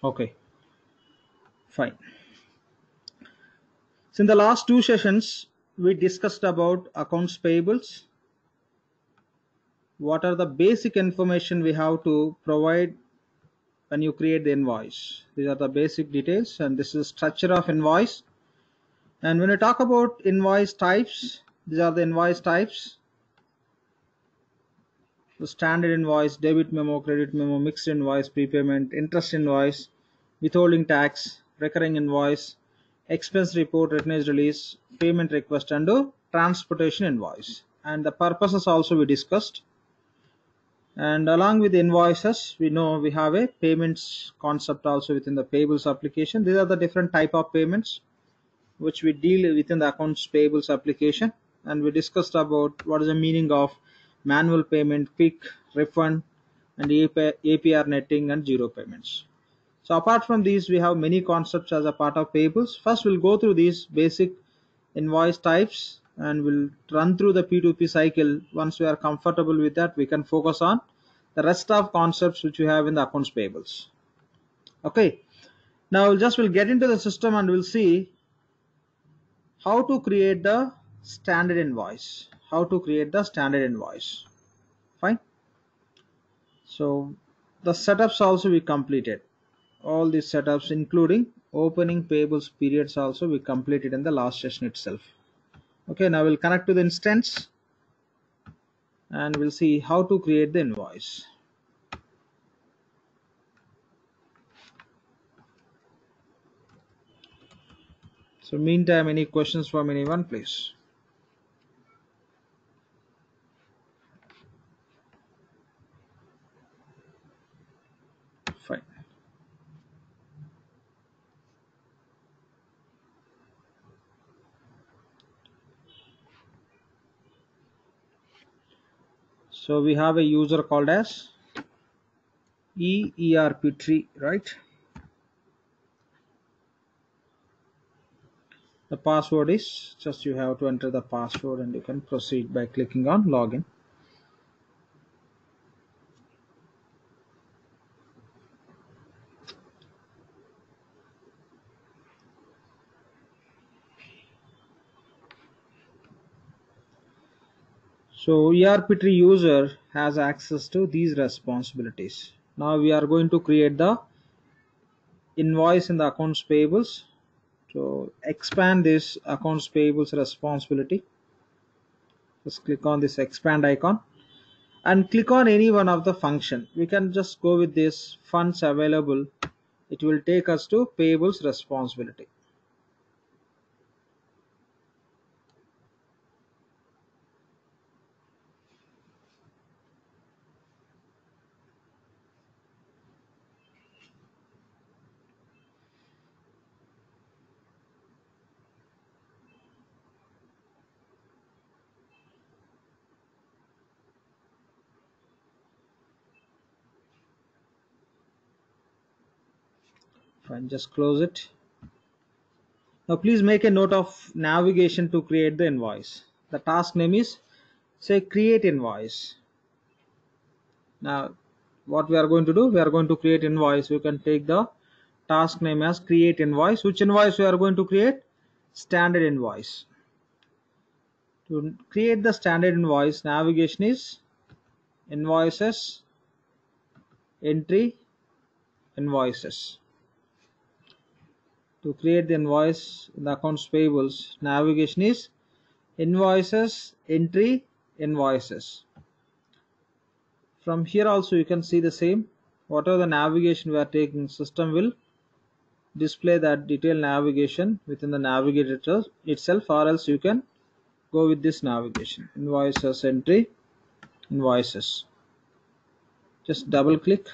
Okay, fine. So in the last two sessions, we discussed about accounts payables. What are the basic information we have to provide when you create the invoice? These are the basic details, and this is structure of invoice. And when we talk about invoice types, these are the invoice types. So standard invoice, debit memo, credit memo, mixed invoice, prepayment, interest invoice, withholding tax, recurring invoice, expense report, retainage release, payment request, and transportation invoice. And the purposes also we discussed. And along with invoices, we know we have a payments concept also within the payables application. These are the different type of payments which we deal within the accounts payables application. And we discussed about what is the meaning of manual payment, quick refund, and APR netting and zero payments. So apart from these, we have many concepts as a part of payables. First, we'll go through these basic invoice types and we'll run through the P2P cycle. Once we are comfortable with that, we can focus on the rest of concepts which we have in the accounts payables. Okay, now we'll get into the system and we'll see how to create the standard invoice. Fine. So the setups also we completed. All these setups including opening payables periods also we completed in the last session itself. Okay, now we'll connect to the instance and we'll see how to create the invoice. So meantime, any questions from anyone, please? Fine. So we have a user called as ERPTREE, right? The password is just you have to enter the password and you can proceed by clicking on login. So ERPTREE user has access to these responsibilities. Now we are going to create the invoice in the accounts payables. So expand this accounts payables responsibility. Just click on this expand icon and click on any one of the function. We can just go with this funds available. It will take us to payables responsibility. Fine, just close it. Now please make a note of navigation to create the invoice. The task name is say create invoice. Now what we are going to do, we are going to create invoice. We can take the task name as create invoice. Which invoice we are going to create? Standard invoice. To create the standard invoice, navigation is invoices, entry, invoices. To create the invoice in the accounts payables, navigation is invoices, entry, invoices. From here also you can see the same. Whatever the navigation we are taking, system will display that detailed navigation within the navigator itself, or else you can go with this navigation, invoices, entry, invoices. Just double click.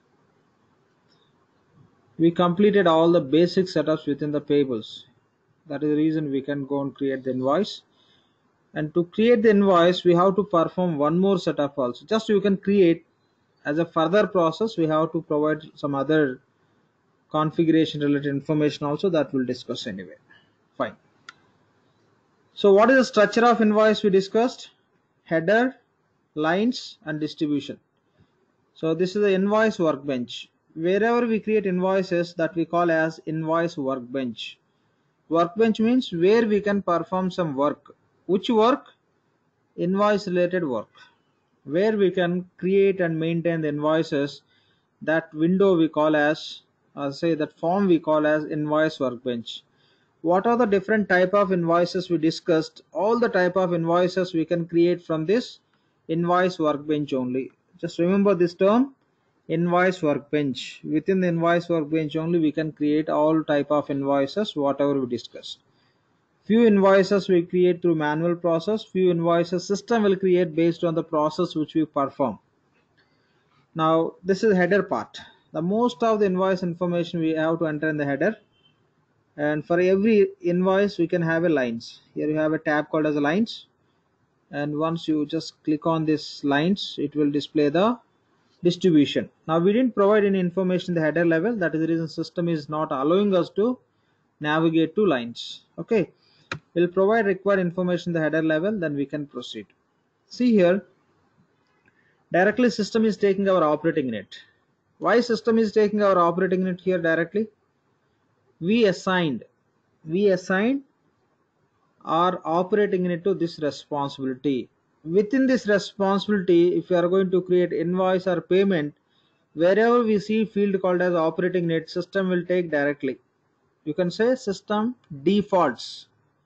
We completed all the basic setups within the payables. That is the reason we can go and create the invoice. And to create the invoice, we have to perform one more setup also. Just you can create as a further process, we have to provide some other configuration related information also that we'll discuss anyway. Fine. So what is the structure of invoice we discussed? Header, lines, and distribution. So this is the invoice workbench. wherever we create invoices, that we call as invoice workbench. Workbench means where we can perform some work. Which work? Invoice related work, where we can create and maintain the invoices. That window we call as, say that form we call as invoice workbench. What are the different type of invoices we discussed? All the type of invoices we can create from this invoice workbench only. Just remember this term, invoice workbench. Within the invoice workbench only we can create all type of invoices whatever we discussed. Few invoices we create through manual process, few invoices system will create based on the process which we perform. Now this is header part. The most of the invoice information we have to enter in the header, and for every invoice we can have a lines. Here you have a tab called as lines, and once you just click on this lines it will display the distribution. Now we didn't provide any information in the header level, that is the reason system is not allowing us to navigate to lines. Okay, we'll provide required information in the header level, then we can proceed. See here, directly system is taking our operating unit. Why system is taking our operating unit here directly? We assigned our operating unit to this responsibility. Within this responsibility, if you are going to create invoice or payment, wherever we see field called as operating unit, system will take directly. You can say system defaults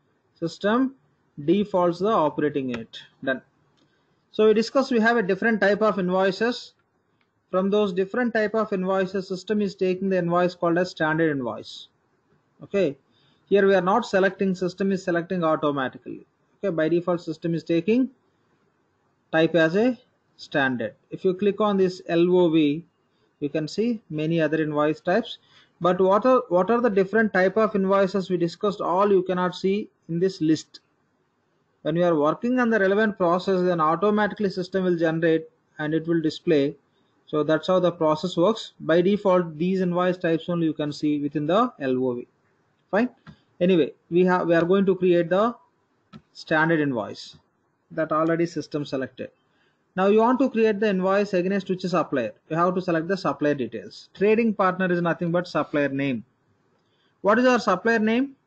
the operating unit. Done. So we discussed we have a different type of invoices. From those different type of invoices, system is taking the invoice called as standard invoice. Okay, here we are not selecting, system is selecting automatically. Okay, by default system is taking type as a standard. If you click on this LOV, you can see many other invoice types. But what are the different type of invoices we discussed? All you cannot see in this list. When you are working on the relevant process, then automatically system will generate and it will display. So that's how the process works. By default, these invoice types only you can see within the LOV. Fine. Anyway, we are going to create the standard invoice that already system selected. Now you want to create the invoice against which supplier. You have to select the supplier details. Trading partner is nothing but supplier name. What is our supplier name?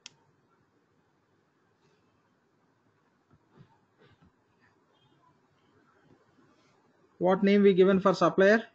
What name we given for supplier?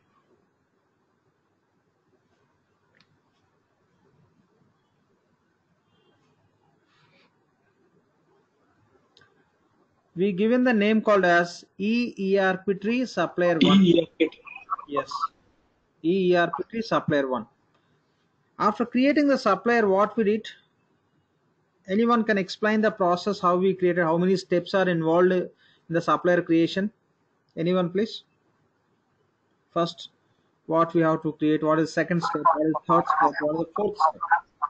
We given the name called as ERPTREE supplier 1. Yes, ERPTREE supplier 1. After creating the supplier, what we did? Anyone can explain the process, how we created, how many steps are involved in the supplier creation? Anyone please? First, what we have to create, what is second step, what is third step, what is the fourth step?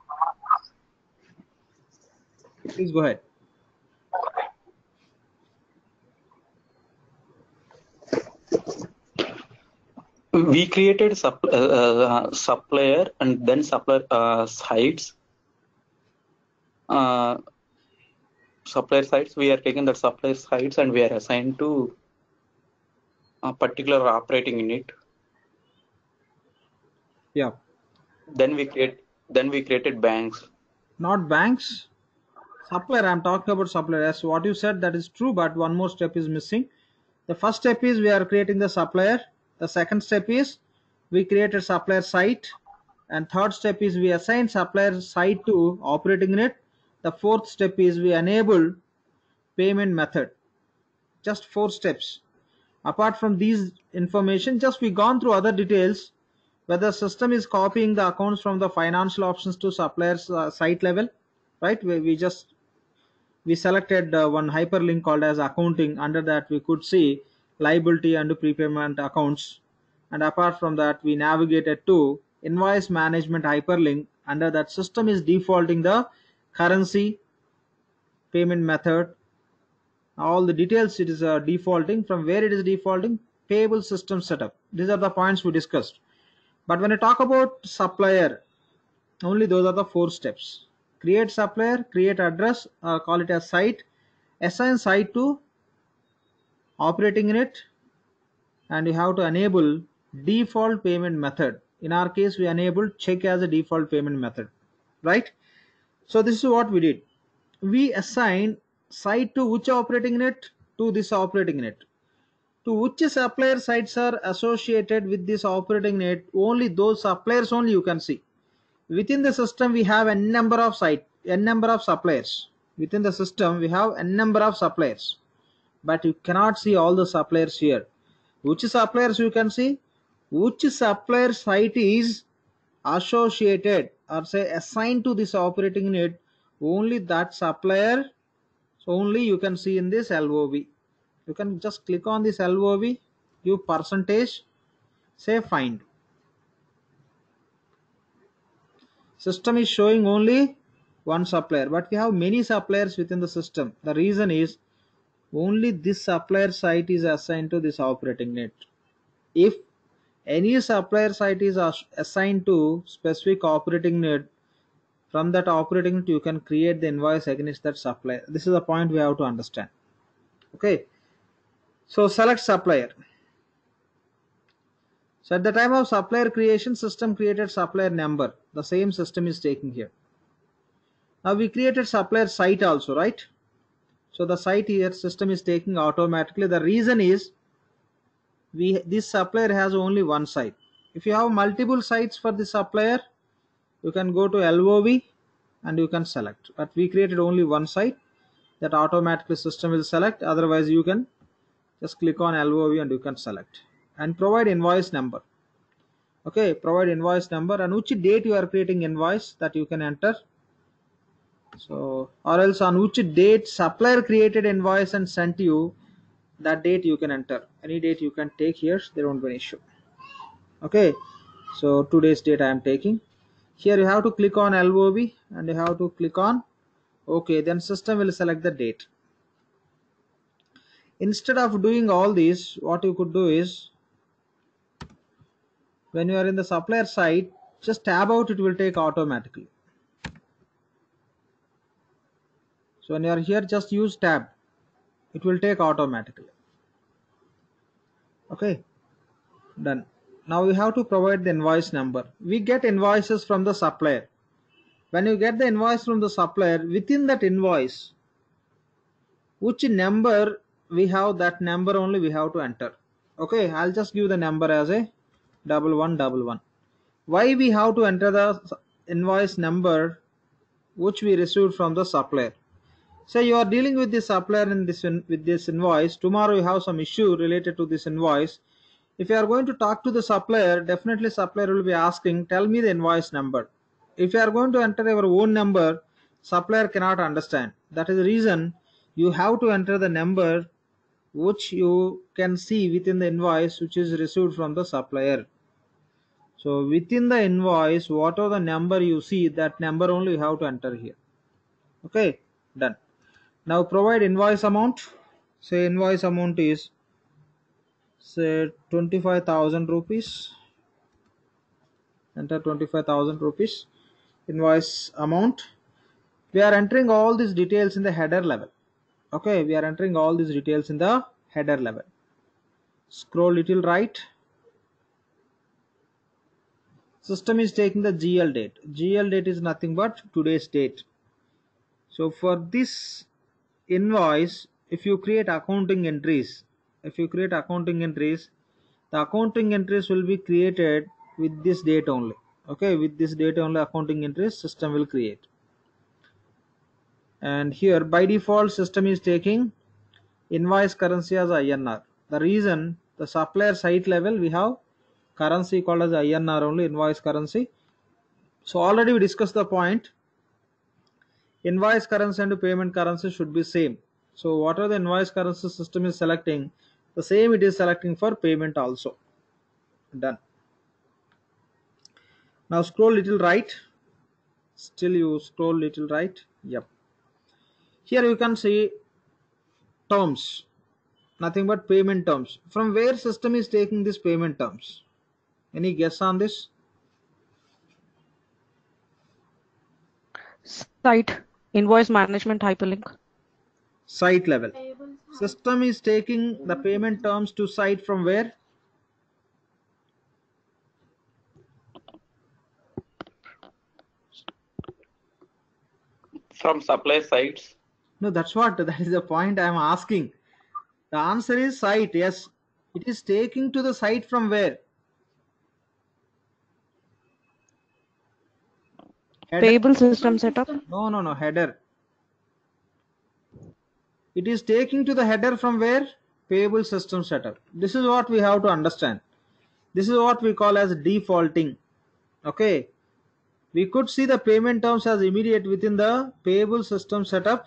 Please go ahead. We created supplier and then supplier sites. Supplier sites, we are taking the supplier sites and we are assigned to a particular operating unit. Yeah. Then we created banks. Not banks. Supplier, I'm talking about supplier. Yes, what you said, that is true, but one more step is missing. The first step is we are creating the supplier. The second step is we create a supplier site. And third step is we assign supplier site to operating unit. The fourth step is we enable payment method. Just 4 steps. Apart from these information, just we gone through other details, whether system is copying the accounts from the financial options to suppliers site level, right? We selected one hyperlink called as accounting. Under that we could see liability and prepayment accounts, and apart from that we navigated to invoice management hyperlink. Under that, system is defaulting the currency, payment method, all the details it is defaulting. From where it is defaulting? Payable system setup. These are the points we discussed. But when I talk about supplier, only those are the 4 steps. Create supplier, create address, call it as site, assign site to operating unit, and you have to enable default payment method. In our case, we enabled check as a default payment method, right? So this is what we did. We assign site to which operating unit? To this operating unit. To which supplier sites are associated with this operating unit? Only those suppliers only you can see. Within the system, we have n number of n number of suppliers. Within the system, we have n number of suppliers, but you cannot see all the suppliers here. Which suppliers you can see? Which supplier site is associated or say assigned to this operating unit? Only that supplier. So only you can see in this LOV. You can just click on this LOV, give percentage, say find. System is showing only one supplier, but we have many suppliers within the system. The reason is only this supplier site is assigned to this operating unit. If any supplier site is assigned to specific operating unit, from that operating unit you can create the invoice against that supplier. This is the point we have to understand. Okay, so select supplier. So at the time of supplier creation, system created supplier number. The same system is taking here. Now we created supplier site also, right? So the site here system is taking automatically. The reason is this supplier has only one site. If you have multiple sites for the supplier, you can go to LOV and you can select. But we created only one site, that automatically system will select. Otherwise you can just click on LOV and you can select and provide invoice number. Okay, provide invoice number and which date you are creating invoice, that you can enter. So or else on which date supplier created invoice and sent you, that date you can enter. Any date you can take here, there won't be an issue. Okay, so today's date I am taking. Here you have to click on LOV and you have to click on OK. Then system will select the date. Instead of doing all this, what you could do is, when you are in the supplier site, just tab out, it will take automatically. So when you are here, just use tab, it will take automatically. Okay, done. Now we have to provide the invoice number. We get invoices from the supplier. When you get the invoice from the supplier, within that invoice, which number we have, that number only we have to enter. Okay, I'll just give the number as a 1111. Why we have to enter the invoice number which we received from the supplier? Say you are dealing with the supplier in this with this invoice. Tomorrow you have some issue related to this invoice. If you are going to talk to the supplier, definitely supplier will be asking, tell me the invoice number. If you are going to enter your own number, supplier cannot understand. That is the reason you have to enter the number which you can see within the invoice which is received from the supplier. So within the invoice, whatever the number you see, that number only you have to enter here. Okay, done. Now provide invoice amount. Say invoice amount is say 25,000 rupees. Enter 25,000 rupees invoice amount. We are entering all these details in the header level. Okay, we are entering all these details in the header level. Scroll little right. System is taking the GL date. GL date is nothing but today's date. So for this invoice, if you create accounting entries, the accounting entries will be created with this date only. Okay, with this date only accounting entries system will create. And here by default system is taking invoice currency as INR. The reason, the supplier site level we have currency called as INR only, invoice currency. So already we discussed the point, invoice currency and payment currency should be same. So whatever the invoice currency system is selecting, the same it is selecting for payment also. Done. Now scroll little right. Still you scroll little right. Yep. Here you can see terms, nothing but payment terms. From where system is taking this payment terms? Any guess on this? Site invoice management hyperlink. Site level. System is taking the payment terms to site from where? From supplier sides. No, that is the point I am asking. The answer is site. Yes, it is taking to the site from where? Header? Payable system setup. No, header. It is taking to the header from where? Payable system setup. This is what we have to understand. This is what we call as defaulting. Okay. We could see the payment terms as immediate within the payable system setup.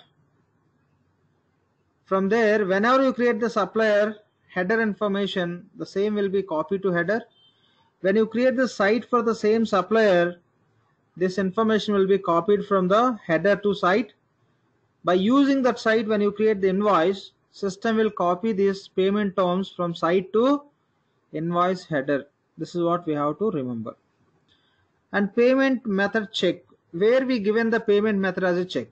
From there, whenever you create the supplier header information, the same will be copied to header. When you create the site for the same supplier, this information will be copied from the header to site. By using that site, when you create the invoice, system will copy these payment terms from site to invoice header. This is what we have to remember. And payment method check, where we given the payment method as a check.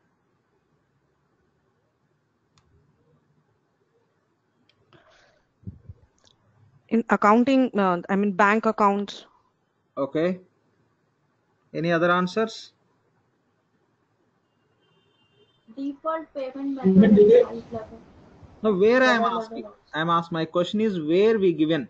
In accounting, I mean bank accounts. Okay. Any other answers? Default payment method is site level. No, where I am asking. My question is where we given.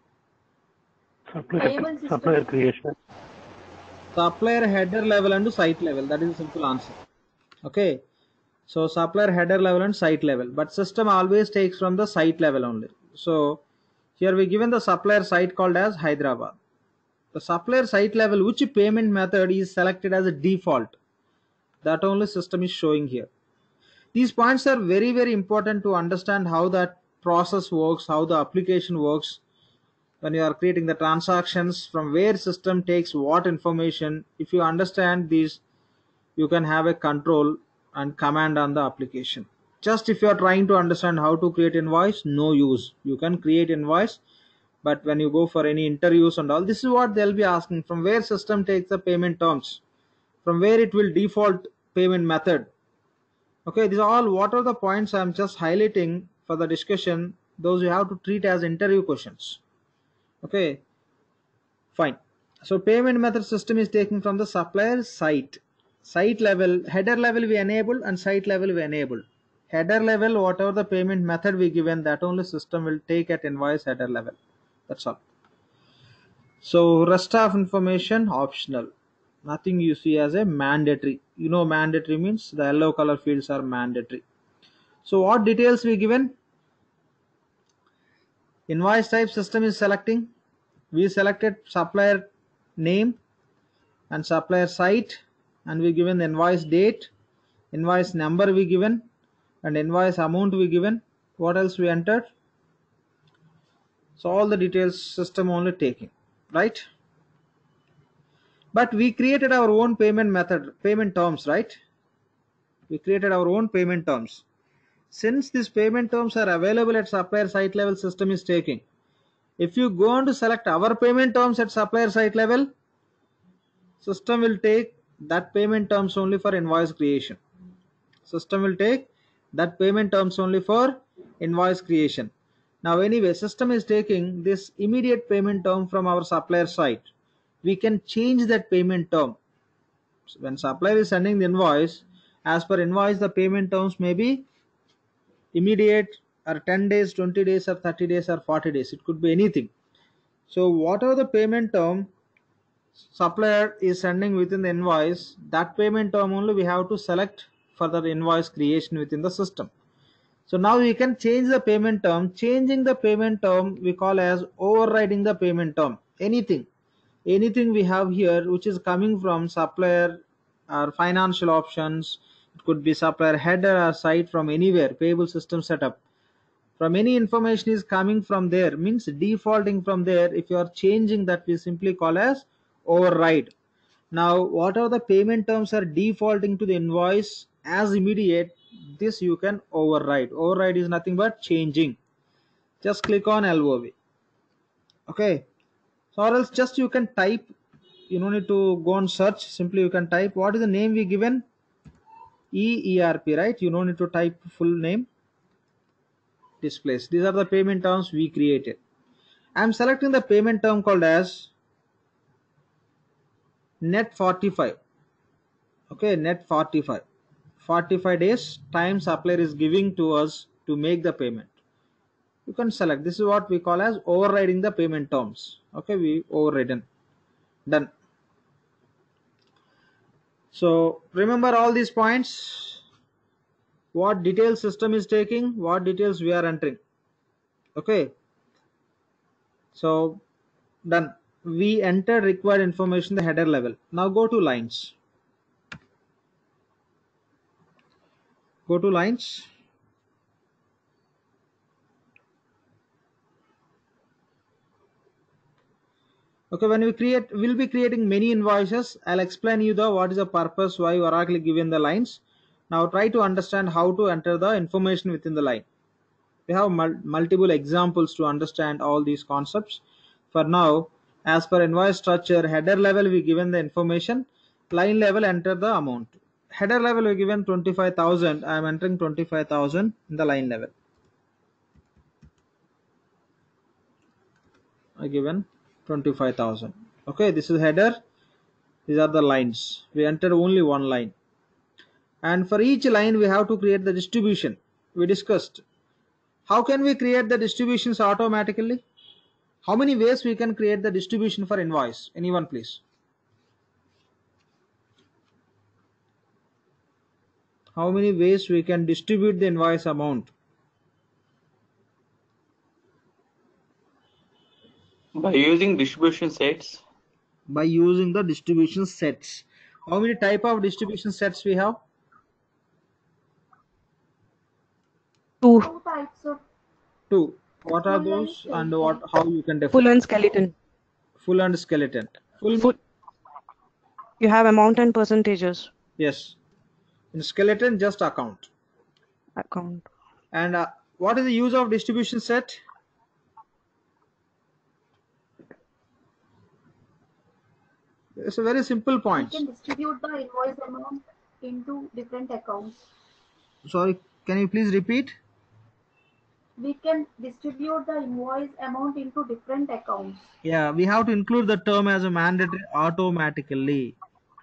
Supplier creation. Supplier header level and site level. That is a simple answer. Okay. So supplier header level and site level. But system always takes from the site level only. So here we given the supplier site called as Hyderabad. The supplier site level, which payment method is selected as a default. That only system is showing here. These points are very, very important to understand how that process works, how the application works. When you are creating the transactions, from where system takes what information. If you understand these, you can have a control and command on the application. Just if you are trying to understand how to create invoice, no use. You can create invoice, but when you go for any interviews and all, this is what they'll be asking, from where system takes the payment terms, from where it will default payment method. Okay, these are all what are the points I'm just highlighting for the discussion. Those you have to treat as interview questions. Okay, fine. So payment method system is taken from the supplier site level. Header level we enable and site level we enable. Header level, whatever the payment method we given, that only system will take at invoice header level. That's all. So rest of information optional. Nothing you see as a mandatory. You know mandatory means the yellow color fields are mandatory. So what details we given? Invoice type system is selecting. We selected supplier name and supplier site, and we given the invoice date, invoice number we given, and invoice amount we given. What else we entered? So all the details system only taking, right? But we created our own payment method, payment terms, right? We created our own payment terms. Since these payment terms are available at supplier site level, system is taking. If you go on to select our payment terms at supplier site level, system will take that payment terms only for invoice creation. System will take that payment terms only for invoice creation. Now anyway, system is taking this immediate payment term from our supplier site. We can change that payment term. So when supplier is sending the invoice, as per invoice the payment terms may be immediate or 10 days, 20 days or 30 days or 40 days. It could be anything. So whatever the payment term supplier is sending within the invoice, that payment term only we have to select for the invoice creation within the system. So now we can change the payment term. Changing the payment term we call as overriding the payment term. Anything we have here which is coming from supplier or financial options, it could be supplier header or site, from anywhere, payable system setup, from any information is coming from there, means defaulting from there. If you are changing that, we simply call as override. Now what are the payment terms are defaulting to the invoice as immediate, this you can override. Override is nothing but changing. Just click on LOV. Okay, so or else just you can type, you don't need to go and search, simply you can type what is the name we given, ERP, right? You don't need to type full name. Displays, these are the payment terms we created. I'm selecting the payment term called as net 45. Okay, net 45. 45 days time supplier is giving to us to make the payment. You can select. This is what we call as overriding the payment terms. Okay, we overridden. Done. So remember all these points. What details system is taking, what details we are entering. Okay. So done. We entered required information the header level. Now go to lines. Go to lines. Okay, when we'll be creating many invoices. I'll explain you what is the purpose why Oracle given the lines. Now try to understand how to enter the information within the line. We have multiple examples to understand all these concepts. For now, as per invoice structure, header level we given the information, line level enter the amount. Header level we given 25,000. I am entering 25,000 in the line level. I given 25,000. Okay, this is header. These are the lines. We entered only one line. And for each line we have to create the distribution. We discussed. How can we create the distributions automatically? How many ways we can create the distribution for invoice? Anyone please? How many ways we can distribute the invoice amount? By using distribution sets. By using the distribution sets. How many type of distribution sets we have? Two. Two types of Two. What are full and those and skeleton. how you can Full define? and skeleton. Full and skeleton. Full. You have amount and percentages. Yes. In skeleton just account. Account. And what is the use of distribution set? It's a very simple We point. can distribute the invoice amount into different accounts. Sorry, can you please repeat? We can distribute the invoice amount into different accounts. Yeah, we have to include the term as a mandatory automatically.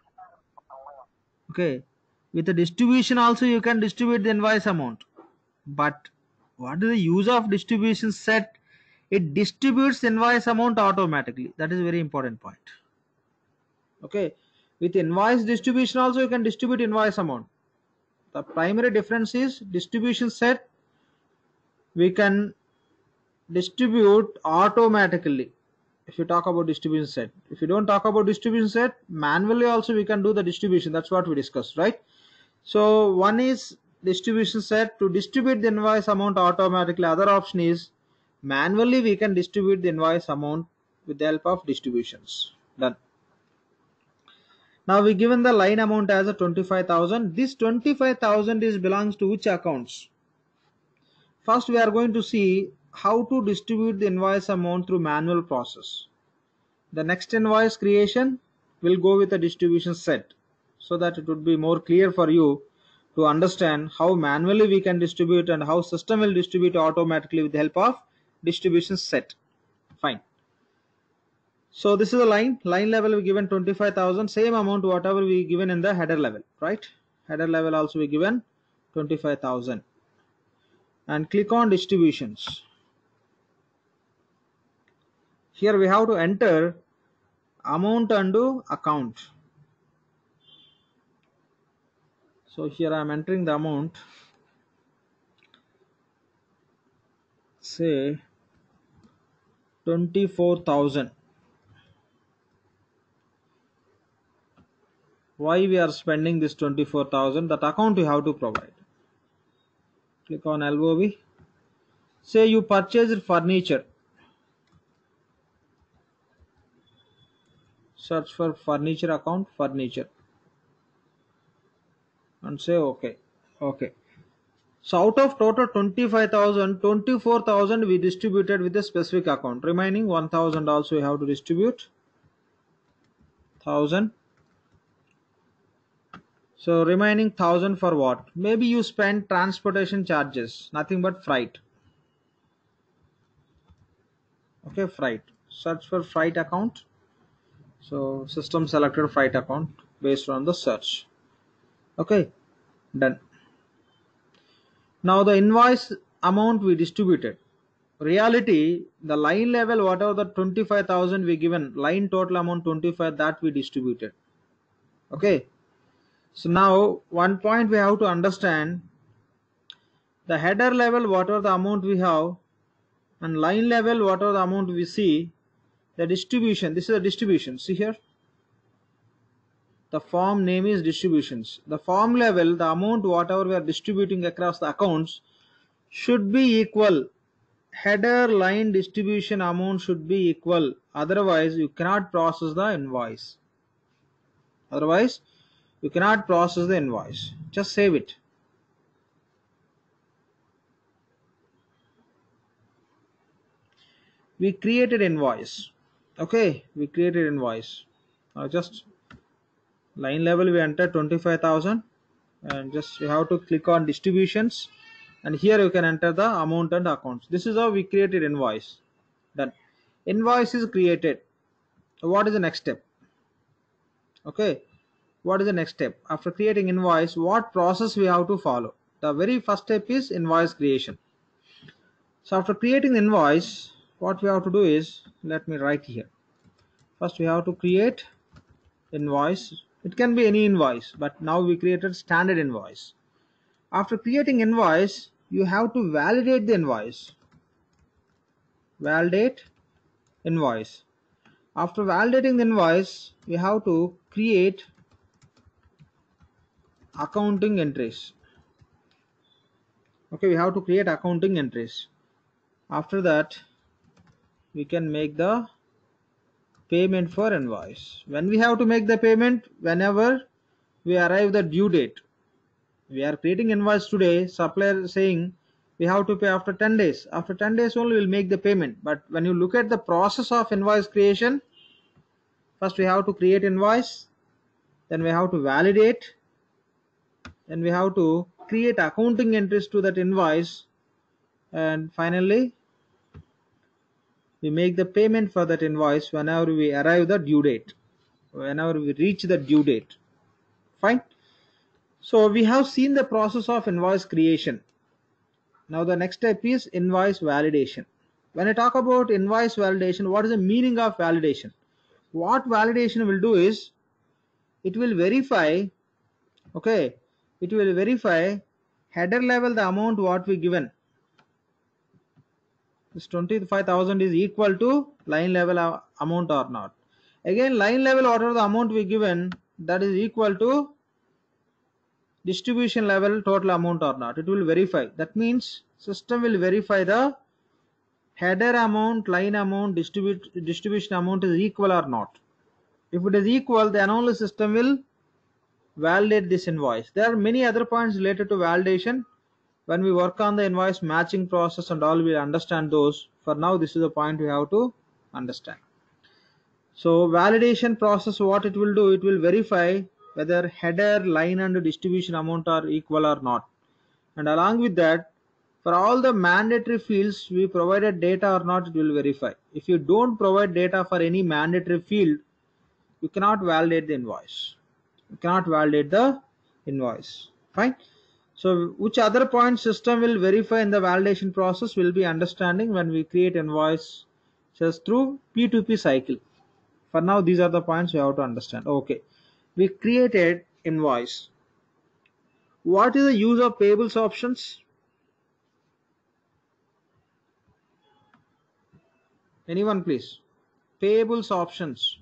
Okay. With the distribution also you can distribute the invoice amount. But what is the use of distribution set? It distributes invoice amount automatically. That is a very important point. Okay. With invoice distribution also you can distribute invoice amount. The primary difference is distribution set we can distribute automatically. If you talk about distribution set, if you don't talk about distribution set, manually also we can do the distribution. That's what we discussed, right? So one is distribution set to distribute the invoice amount automatically. Other option is manually we can distribute the invoice amount with the help of distributions. Done. Now we given the line amount as a 25,000. This 25,000 is belongs to which accounts? First we are going to see how to distribute the invoice amount through manual process. The next invoice creation will go with a distribution set, so that it would be more clear for you to understand how manually we can distribute and how system will distribute automatically with the help of distribution set. Fine. So this is a line level we given 25,000, same amount whatever we given in the header level, right? Header level also we given 25,000. And click on distributions. Here we have to enter amount and account. So here I am entering the amount, say 24,000. Why we are spending this 24,000? That account you have to provide. Click on LOB. Say you purchased furniture. Search for furniture account, furniture, and say OK. OK. So out of total 25,000, 24,000 we distributed with a specific account. Remaining 1,000 also we have to distribute. 1,000. So remaining 1,000 for what? Maybe you spend transportation charges, nothing but freight. Okay, freight. Search for freight account. So system selected freight account based on the search. Okay. Done. Now the invoice amount we distributed. Reality, the line level, whatever the 25,000 we given, line total amount 25, that we distributed. Okay. So now one point we have to understand, the header level, whatever the amount we have, and line level, whatever the amount we see, the distribution, this is the distribution. See here, the form name is distributions. The form level, the amount whatever we are distributing across the accounts should be equal. Header line distribution amount should be equal. Otherwise, you cannot process the invoice. Otherwise, you cannot process the invoice. Just save it. We created invoice. Okay, we created invoice. Now just line level we enter 25,000, and just you have to click on distributions, and here you can enter the amount and accounts. This is how we created invoice. Done. Invoice is created. What is the next step? Okay, what is the next step? After creating invoice, what process we have to follow? The very first step is invoice creation. So after creating the invoice, what we have to do is, let me write here. First we have to create invoice. It can be any invoice, but now we created standard invoice. After creating invoice, you have to validate the invoice. Validate invoice. After validating the invoice, we have to create accounting entries. Okay, we have to create accounting entries. After that, we can make the payment for invoice. When we have to make the payment? Whenever we arrive the due date. We are creating invoice today, supplier saying we have to pay after 10 days. After 10 days only we'll make the payment. But when you look at the process of invoice creation, first we have to create invoice, then we have to validate, then we have to create accounting entries to that invoice, and finally we make the payment for that invoice whenever we arrive the due date, whenever we reach the due date. Fine. So we have seen the process of invoice creation. Now the next step is invoice validation. When I talk about invoice validation, what is the meaning of validation? What validation will do is, it will verify, okay, it will verify header level the amount what we given. This 25,000 is equal to line level amount or not. Again, line level whatever the amount we given, that is equal to distribution level total amount or not. It will verify. That means system will verify the header amount, line amount, distribution amount is equal or not. If it is equal, then only system will validate this invoice. There are many other points related to validation. When we work on the invoice matching process and all, we understand those. For now, this is the point we have to understand. So validation process, what it will do, it will verify whether header, line and distribution amount are equal or not. And along with that, for all the mandatory fields we provided data or not, it will verify. If you don't provide data for any mandatory field, you cannot validate the invoice. You cannot validate the invoice. Fine. So which other point system will verify in the validation process will be understanding when we create invoice just through P2P cycle. For now, these are the points you have to understand. Okay, we created invoice. What is the use of payables options? Anyone please? Payables options.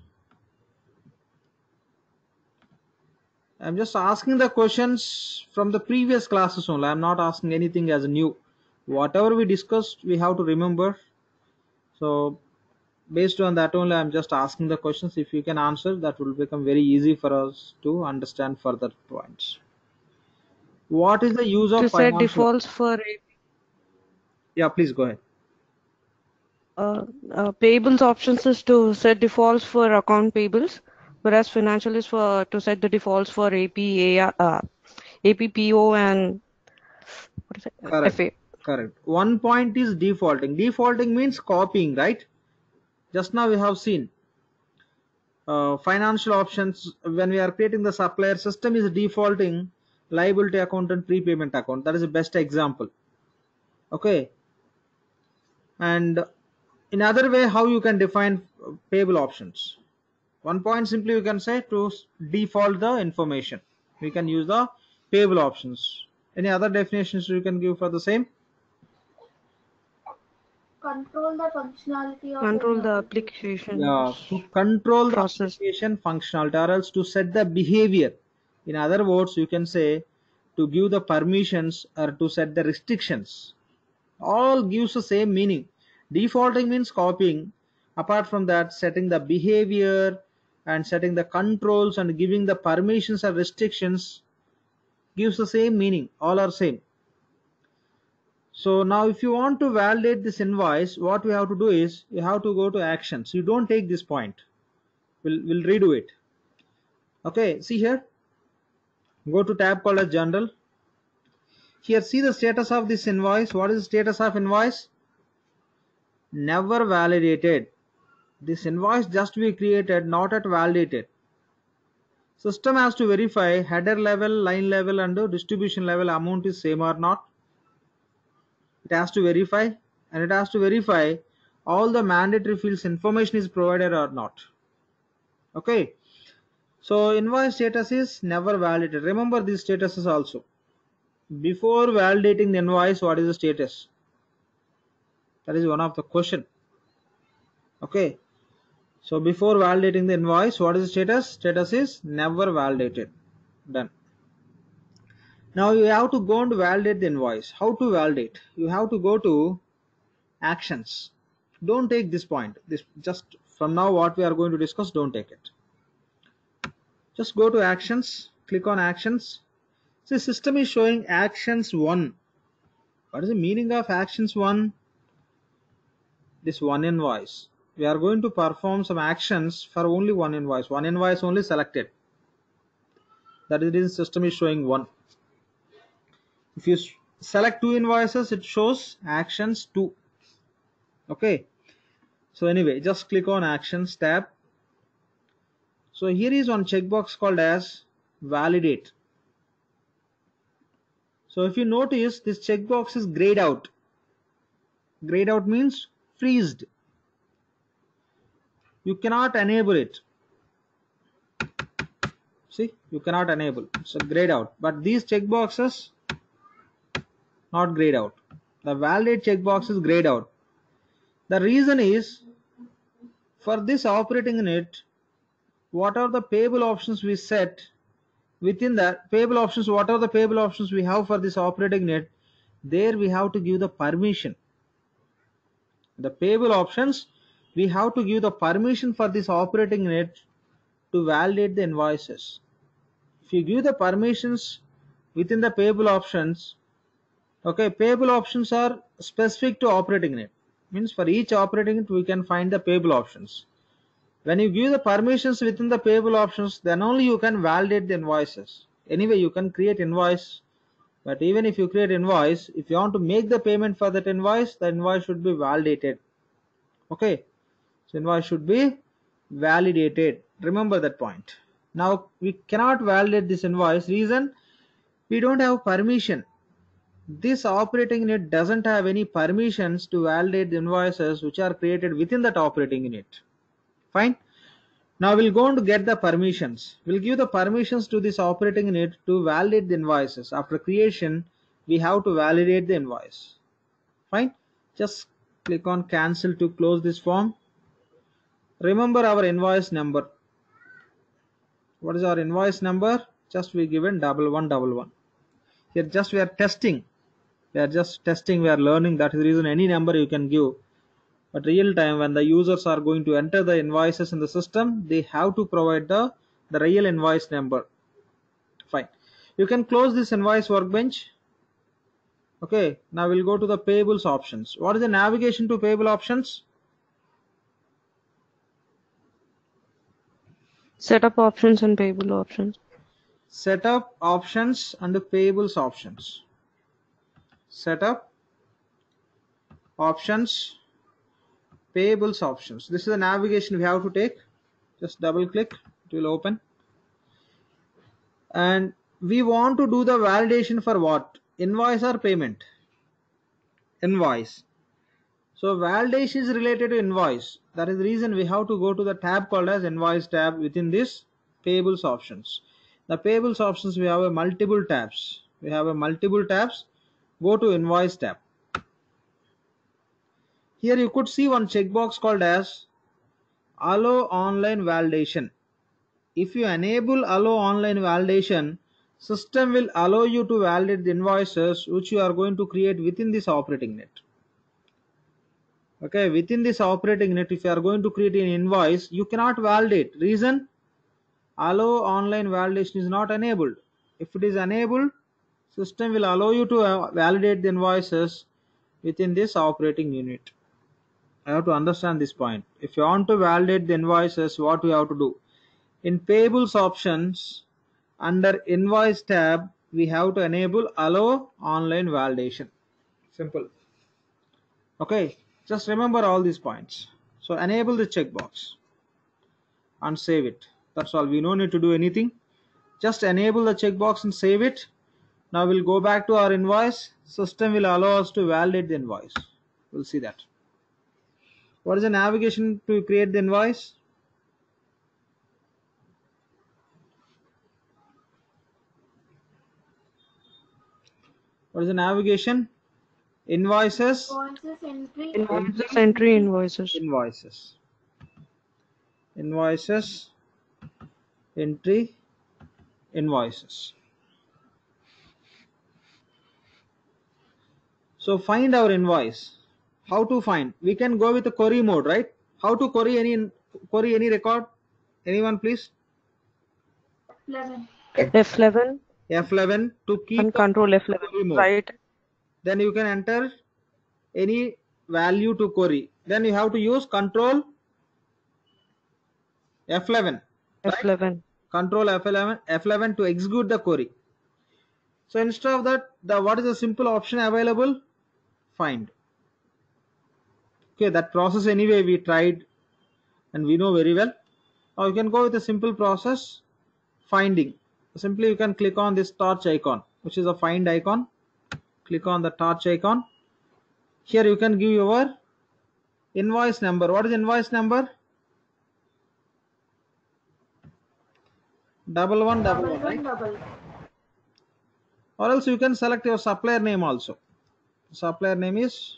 I'm just asking the questions from the previous classes only. I'm not asking anything as new. Whatever we discussed, we have to remember. So based on that only, I'm just asking the questions. If you can answer, that will become very easy for us to understand further points. What is the use of To set financial? defaults for Yeah, please go ahead. payables options is to set defaults for account payables, whereas financial is for to set the defaults for APPO and what is it? Correct. FA. Correct. One point is defaulting. Defaulting means copying, right? Just now we have seen financial options. When we are creating the supplier, system is defaulting liability account and prepayment account. That is the best example. Okay, and in other way, how you can define payable options? One point, simply you can say to default the information, we can use the payable options. Any other definitions you can give for the same? Control the functionality of any Control the application. Yeah, applications to control the process. application functionality, or else to set the behavior. In other words, you can say to give the permissions or to set the restrictions. All gives the same meaning. Defaulting means copying. Apart from that, setting the behavior and setting the controls and giving the permissions or restrictions gives the same meaning. All are same. So now if you want to validate this invoice, what we have to do is you have to go to actions. You don't take this point. We'll redo it. Okay, see here. Go to tab called as general. Here, see the status of this invoice. What is the status of invoice? Never validated. This invoice just be created, not at validated. System has to verify header level, line level and distribution level amount is same or not. It has to verify, and it has to verify all the mandatory fields information is provided or not. Okay, so invoice status is never validated. Remember these statuses also. Before validating the invoice, what is the status? That is one of the question. Okay, so before validating the invoice, what is the status? Status is never validated. Done. Now you have to go and validate the invoice. How to validate? You have to go to actions. Don't take this point. This just from now what we are going to discuss, don't take it. Just go to actions, click on actions. See, system is showing actions 1. What is the meaning of actions 1? This one invoice. We are going to perform some actions for only one invoice. One invoice only selected. That is the system is showing 1. If you select 2 invoices, it shows actions 2. Okay. So anyway, just click on actions tab. So here is one checkbox called as validate. So if you notice, this checkbox is grayed out. Grayed out means freezed. You cannot enable it. See, you cannot enable. It's grayed out. But these checkboxes not grayed out. The validate checkbox is grayed out. The reason is, for this operating unit, what are the payable options we set within that payable options? What are the payable options we have for this operating unit? There we have to give the permission. The payable options, we have to give the permission for this operating unit to validate the invoices. If you give the permissions within the payable options, okay, payable options are specific to operating unit. Means for each operating unit we can find the payable options. When you give the permissions within the payable options, then only you can validate the invoices. Anyway, you can create invoice, but even if you create invoice, if you want to make the payment for that invoice, the invoice should be validated. Okay, so invoice should be validated. Remember that point. Now we cannot validate this invoice. Reason, we don't have permission. This operating unit doesn't have any permissions to validate the invoices which are created within that operating unit. Fine. Now we'll go to get the permissions. We'll give the permissions to this operating unit to validate the invoices. After creation, we have to validate the invoice. Fine. Just click on cancel to close this form. Remember our invoice number. What is our invoice number? Just we given 1111. Here just we are testing. We are just testing. We are learning. That is the reason any number you can give. But real time, when the users are going to enter the invoices in the system, they have to provide the real invoice number. Fine. You can close this invoice workbench. Okay. Now we'll go to the payables options. What is the navigation to payable options? Setup options and payable options. Setup options and the payables options. Setup options, payables options. This is the navigation we have to take. Just double click, it will open. And we want to do the validation for what? Invoice or payment? Invoice. So validation is related to invoice. That is the reason we have to go to the tab called as invoice tab within this payables options. The payables options, we have a multiple tabs. We have a multiple tabs. Go to invoice tab. Here you could see one checkbox called as allow online validation. If you enable allow online validation, system will allow you to validate the invoices which you are going to create within this operating net. Okay, within this operating net, if you are going to create an invoice, you cannot validate. Reason? Allow online validation is not enabled. If it is enabled, system will allow you to validate the invoices within this operating unit. I have to understand this point. If you want to validate the invoices, what we have to do? In payables options, under invoice tab, we have to enable allow online validation. Simple. Okay, just remember all these points. So enable the checkbox and save it. That's all. We don't need to do anything. Just enable the checkbox and save it. Now we'll go back to our invoice. System will allow us to validate the invoice. We'll see that. What is the navigation to create the invoice? What is the navigation? Invoices. Invoices entry. Invoices, entry, invoices. Invoices. Invoices. Entry. Invoices. So find our invoice. How to find? We can go with the query mode, right? How to query any record? Anyone please? F11. F11 F11 to keep and control F11. query mode. Right. Then you can enter any value to query. Then you have to use control F11. Right? F11. Control F11 to execute the query. So instead of that, what is the simple option available? Find. Okay, that process anyway we tried and we know very well. Now you can go with a simple process, finding. Simply you can click on this torch icon, which is a find icon. Click on the torch icon. Here you can give your invoice number. What is invoice number? 1111, right? Or else you can select your supplier name also. Supplier name is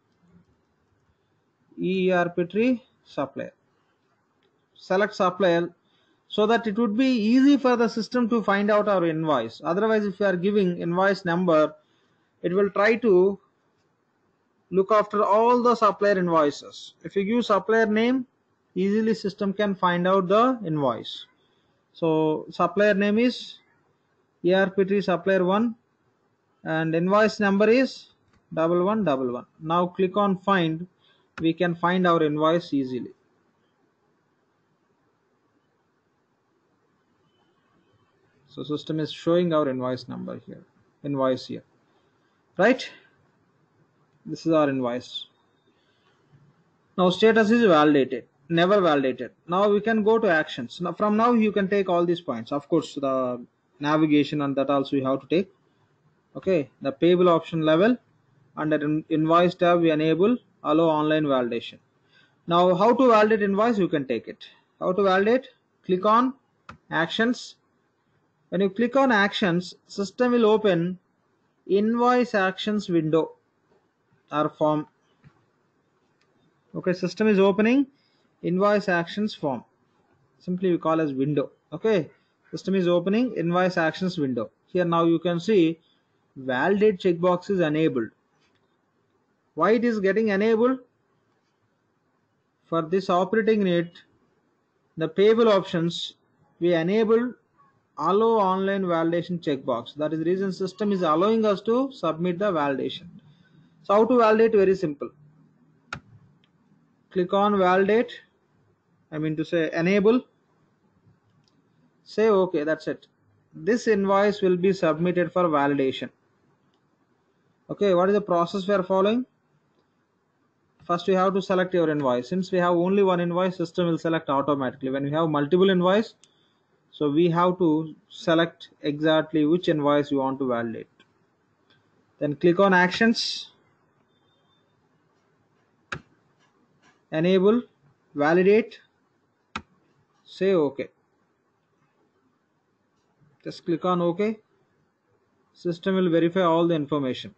ERPTREE supplier. Select supplier so that it would be easy for the system to find out our invoice. Otherwise, if you are giving invoice number, it will try to look after all the supplier invoices. If you give supplier name, easily system can find out the invoice. So supplier name is ERPTREE supplier 1 and invoice number is 1111. Now click on find. We can find our invoice easily. So system is showing our invoice number here. Invoice here. Right? This is our invoice. Now status is validated. Never validated. Now we can go to actions. Now from now you can take all these points. Of course the navigation and that also you have to take. Okay. The payable option level. Under invoice tab we enable allow online validation. Now how to validate invoice, you can take it. How to validate? Click on actions. When you click on actions, system will open invoice actions window or form. Okay, system is opening invoice actions form. Simply we call as window. Okay, system is opening invoice actions window. Here now you can see validate checkbox is enabled. Why it is getting enabled? For this operating unit, the payable options, we enable allow online validation checkbox. That is the reason system is allowing us to submit the validation. So how to validate? Very simple. Click on validate. I mean to say enable. Say okay, that's it. This invoice will be submitted for validation. Okay, what is the process we are following? First we have to select your invoice. Since we have only one invoice, system will select automatically. When we have multiple invoice, So we have to select exactly which invoice you want to validate. Then click on actions, enable, validate, say OK. Just click on OK. System will verify all the information.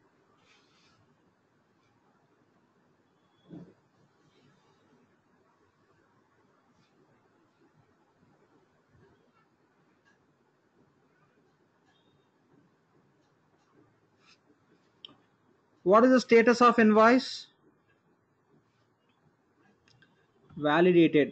What is the status of invoice? Validated.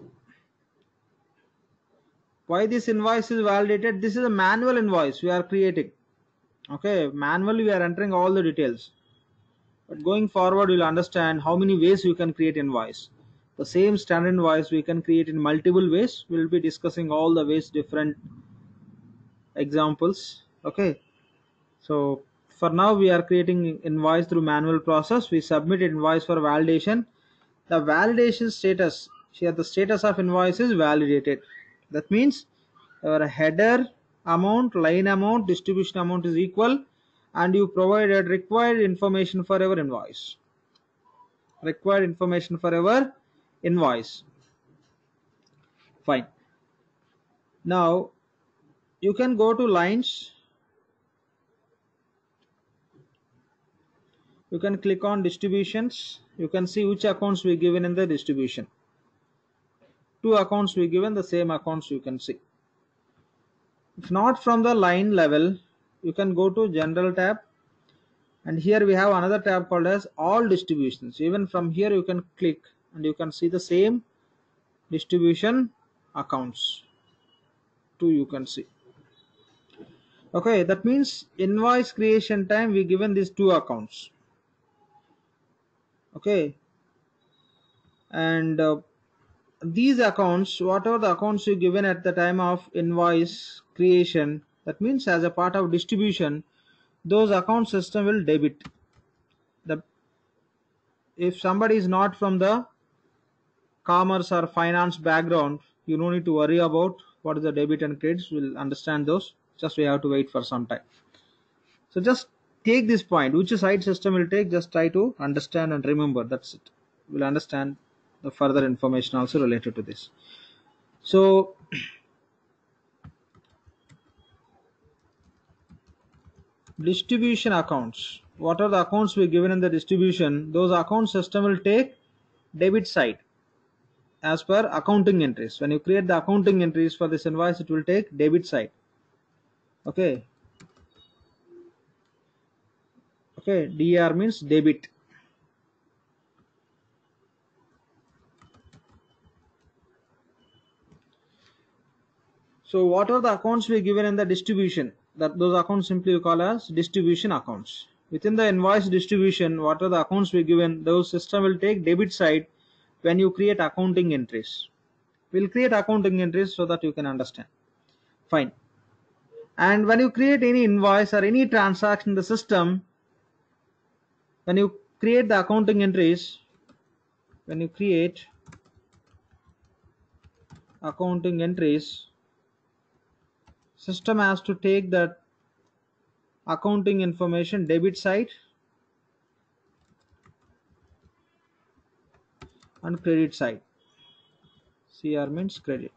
Why this invoice is validated? This is a manual invoice we are creating. Okay, manually we are entering all the details. But going forward, you'll understand how many ways you can create invoice. The same standard invoice we can create in multiple ways. We'll be discussing all the ways, different examples. Okay, so for now we are creating invoice through manual process. We submit invoice for validation. The validation status, here the status of invoice is validated. That means our header amount, line amount, distribution amount is equal, and you provided required information for our invoice. Required information for our invoice. Fine. Now you can go to lines. You can click on distributions. You can see which accounts we given in the distribution. Two accounts we given, the same accounts you can see. If not from the line level, you can go to general tab, and here we have another tab called as all distributions. Even from here you can click and you can see the same distribution accounts too, you can see. Okay, that means invoice creation time we given these two accounts. Okay, and these accounts, whatever the accounts you given at the time of invoice creation, that means as a part of distribution, those account system will debit. If somebody is not from the commerce or finance background, you don't need to worry about what is the debit and credits. We'll understand those. Just we have to wait for some time. So just take this point, which side system will take, just try to understand and remember. That's it. We'll understand the further information also related to this. So distribution accounts, what are the accounts we given in the distribution, those account system will take debit side as per accounting entries. When you create the accounting entries for this invoice, it will take debit side. Okay, DR means debit. So what are the accounts we given in the distribution, that those accounts simply you call as distribution accounts. Within the invoice distribution, what are the accounts we given, those system will take debit side when you create accounting entries. We'll create accounting entries so that you can understand. Fine. And when you create any invoice or any transaction in the system, when you create the accounting entries, when you create accounting entries, system has to take that accounting information debit side and credit side. CR means credit.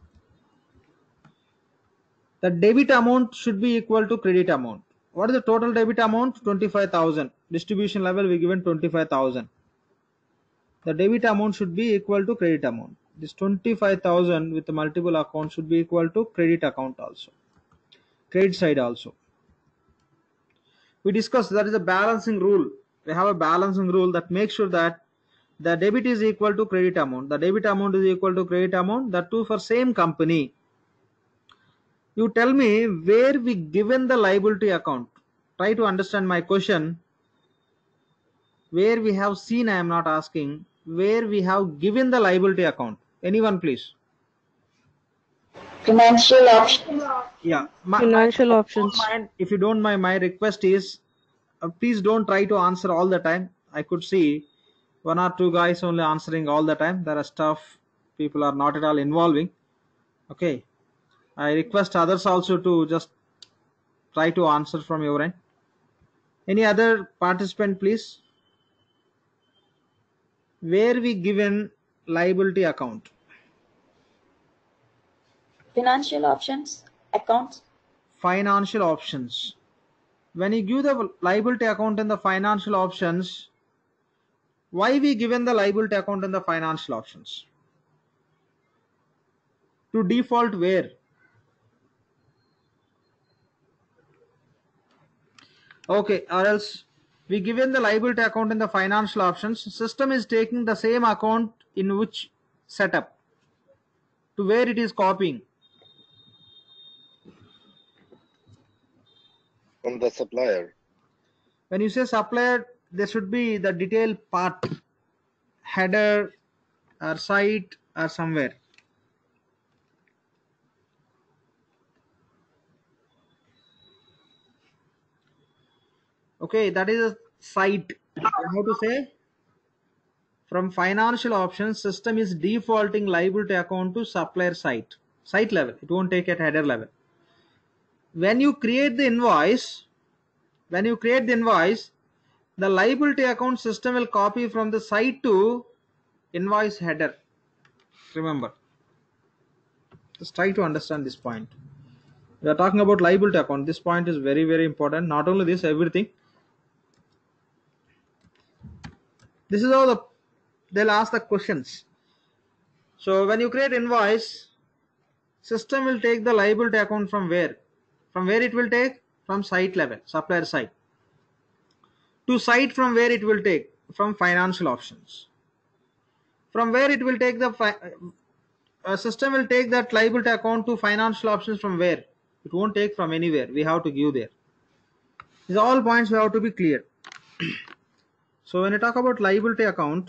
The debit amount should be equal to credit amount. What is the total debit amount? 25,000. Distribution level we given 25,000. The debit amount should be equal to credit amount. This 25,000 with the multiple accounts should be equal to credit account also. Credit side also. We discussed that is a balancing rule. We have a balancing rule that makes sure that the debit is equal to credit amount. The debit amount is equal to credit amount. That too for same company. You tell me where we given the liability account. Try to understand my question. Where we have seen, I am not asking, where we have given the liability account. Anyone please? Financial options. Yeah. Financial options. If you don't mind, my request is please don't try to answer all the time. I could see one or two guys only answering all the time. There are stuff people are not at all involving. Okay. I request others also to just try to answer from your end. Any other participant, please? Where we given liability account? Financial options, accounts. Financial options. When you give the liability account in the financial options, why we given the liability account in the financial options? To default where? Okay, or else we given the liability account in the financial options. System is taking the same account in which setup to where it is copying. From the supplier. When you say supplier, there should be the detailed part, header or site or somewhere. Okay, that is a site. How to say? From financial options, system is defaulting liability account to supplier site level. It won't take at header level. When you create the invoice, the liability account system will copy from the site to invoice header. Remember, just try to understand this point. We are talking about liability account. This point is very, very important. Not only this, everything. This is how they'll ask the questions. So when you create invoice, system will take the liability account from where? From where it will take? From site level, supplier site. To site from where it will take? From financial options. From where it will take the system will take that liability account to financial options from where? It won't take from anywhere. We have to give there. These all points we have to be clear. So when you talk about liability account,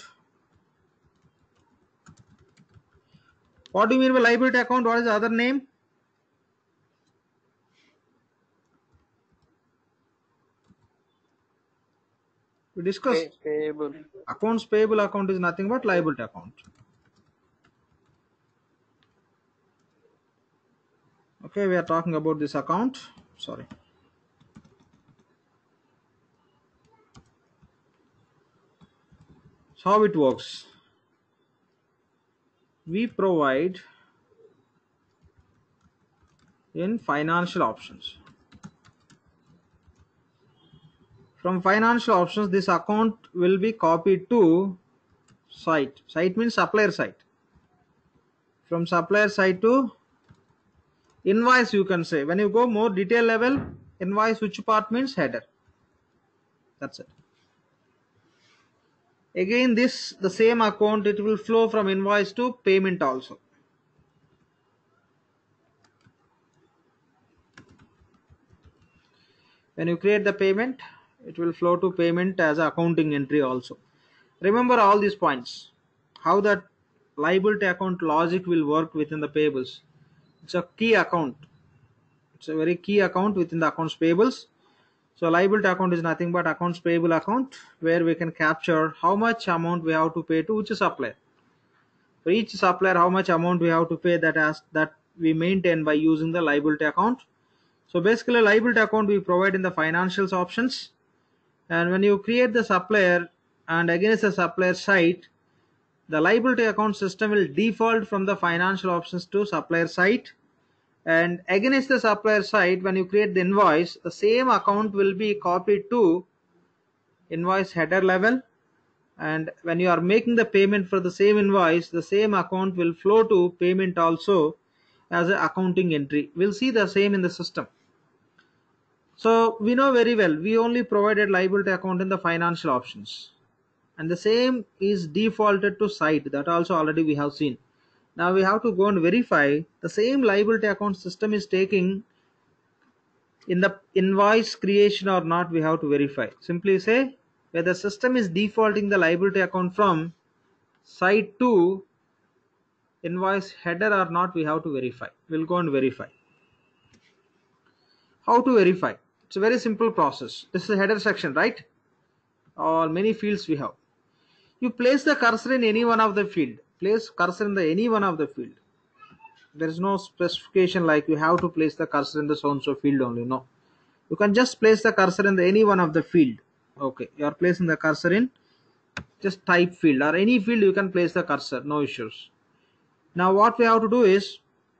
what do you mean by liability account? What is the other name? We discussed Payable. accounts payable account is nothing but liability account. Okay, we are talking about this account. Sorry. So how it works? We provide in financial options. From financial options, this account will be copied to site. Site means supplier site. From supplier site to invoice, you can say. When you go more detail level, invoice which part means header. That's it. Again, this the same account, it will flow from invoice to payment also. When you create the payment, it will flow to payment as accounting entry also. Remember all these points, how that liability account logic will work within the payables. It's a key account. It's a very key account within the accounts payables. So liability account is nothing but accounts payable account where we can capture how much amount we have to pay to which supplier. For each supplier, how much amount we have to pay, that we maintain by using the liability account. So basically liability account we provide in the financials options, and when you create the supplier and against the supplier site, the liability account system will default from the financial options to supplier site, and against the supplier site, when you create the invoice, the same account will be copied to invoice header level, and when you are making the payment for the same invoice, the same account will flow to payment also as an accounting entry. We'll see the same in the system. So we know very well, we only provided liability account in the financial options, and the same is defaulted to site. That also already we have seen. Now we have to go and verify the same liability account system is taking in the invoice creation or not. We have to verify. Simply say whether system is defaulting the liability account from site to invoice header or not. We have to verify. We'll go and verify. How to verify? It's a very simple process. This is a header section, right? Or many fields we have. You place the cursor in any one of the field. Place cursor in the any one of the field. There is no specification like you have to place the cursor in the so and so field only. No, you can just place the cursor in any one of the field. Okay, you are placing the cursor in just type field or any field, you can place the cursor, no issues. Now what we have to do is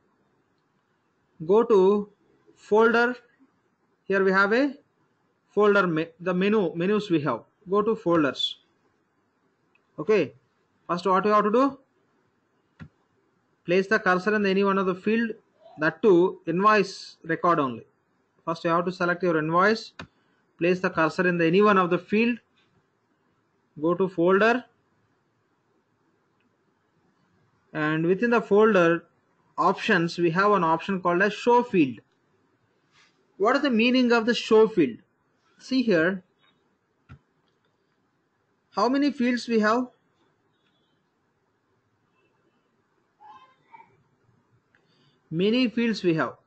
go to folder. Here we have a folder, the menus we have. Go to folders. Okay, first what you have to do, place the cursor in any one of the field, that too invoice record only. First you have to select your invoice, place the cursor in any one of the field, go to folder, and within the folder options we have an option called as show field. What is the meaning of the show field? See here, how many fields we have? Many fields we have.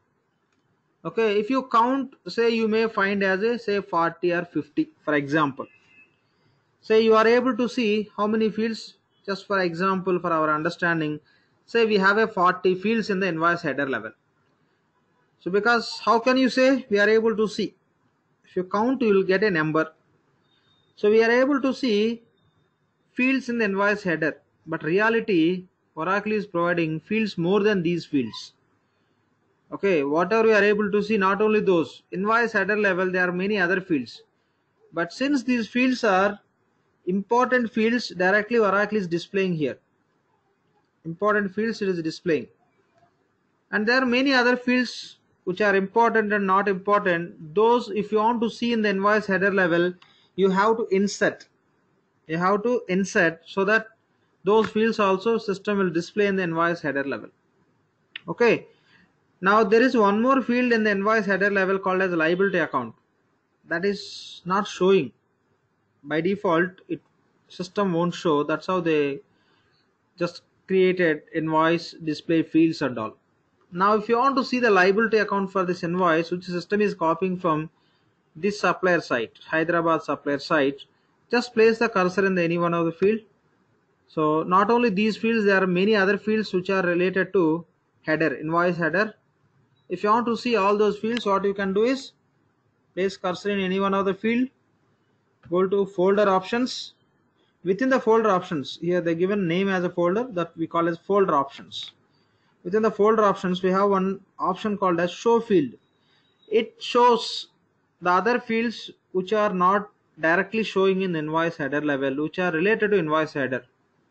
Okay, if you count, say you may find as a say 40 or 50 for example. Say you are able to see how many fields, just for example for our understanding, say we have a 40 fields in the invoice header level. So because how can you say we are able to see? If you count, you will get a number. So we are able to see fields in the invoice header, but reality Oracle is providing fields more than these fields. Okay, whatever we are able to see, not only those invoice header level, there are many other fields, but since these fields are important fields, directly Oracle is displaying here. Important fields it is displaying, and there are many other fields which are important and not important. Those, if you want to see in the invoice header level, you have to insert. You have to insert so that those fields also system will display in the invoice header level. Okay. Now there is one more field in the invoice header level called as liability account. That is not showing. By default, it system won't show. That's how they just created invoice display fields and all. Now if you want to see the liability account for this invoice, which system is copying from this supplier site, Hyderabad supplier site, just place the cursor in any one of the field. So not only these fields, there are many other fields which are related to header, invoice header. If you want to see all those fields, what you can do is place cursor in any one of the field, go to folder options. Within the folder options, here they given name as a folder that we call as folder options. Within the folder options, we have one option called as show field. It shows the other fields which are not directly showing in invoice header level, which are related to invoice header.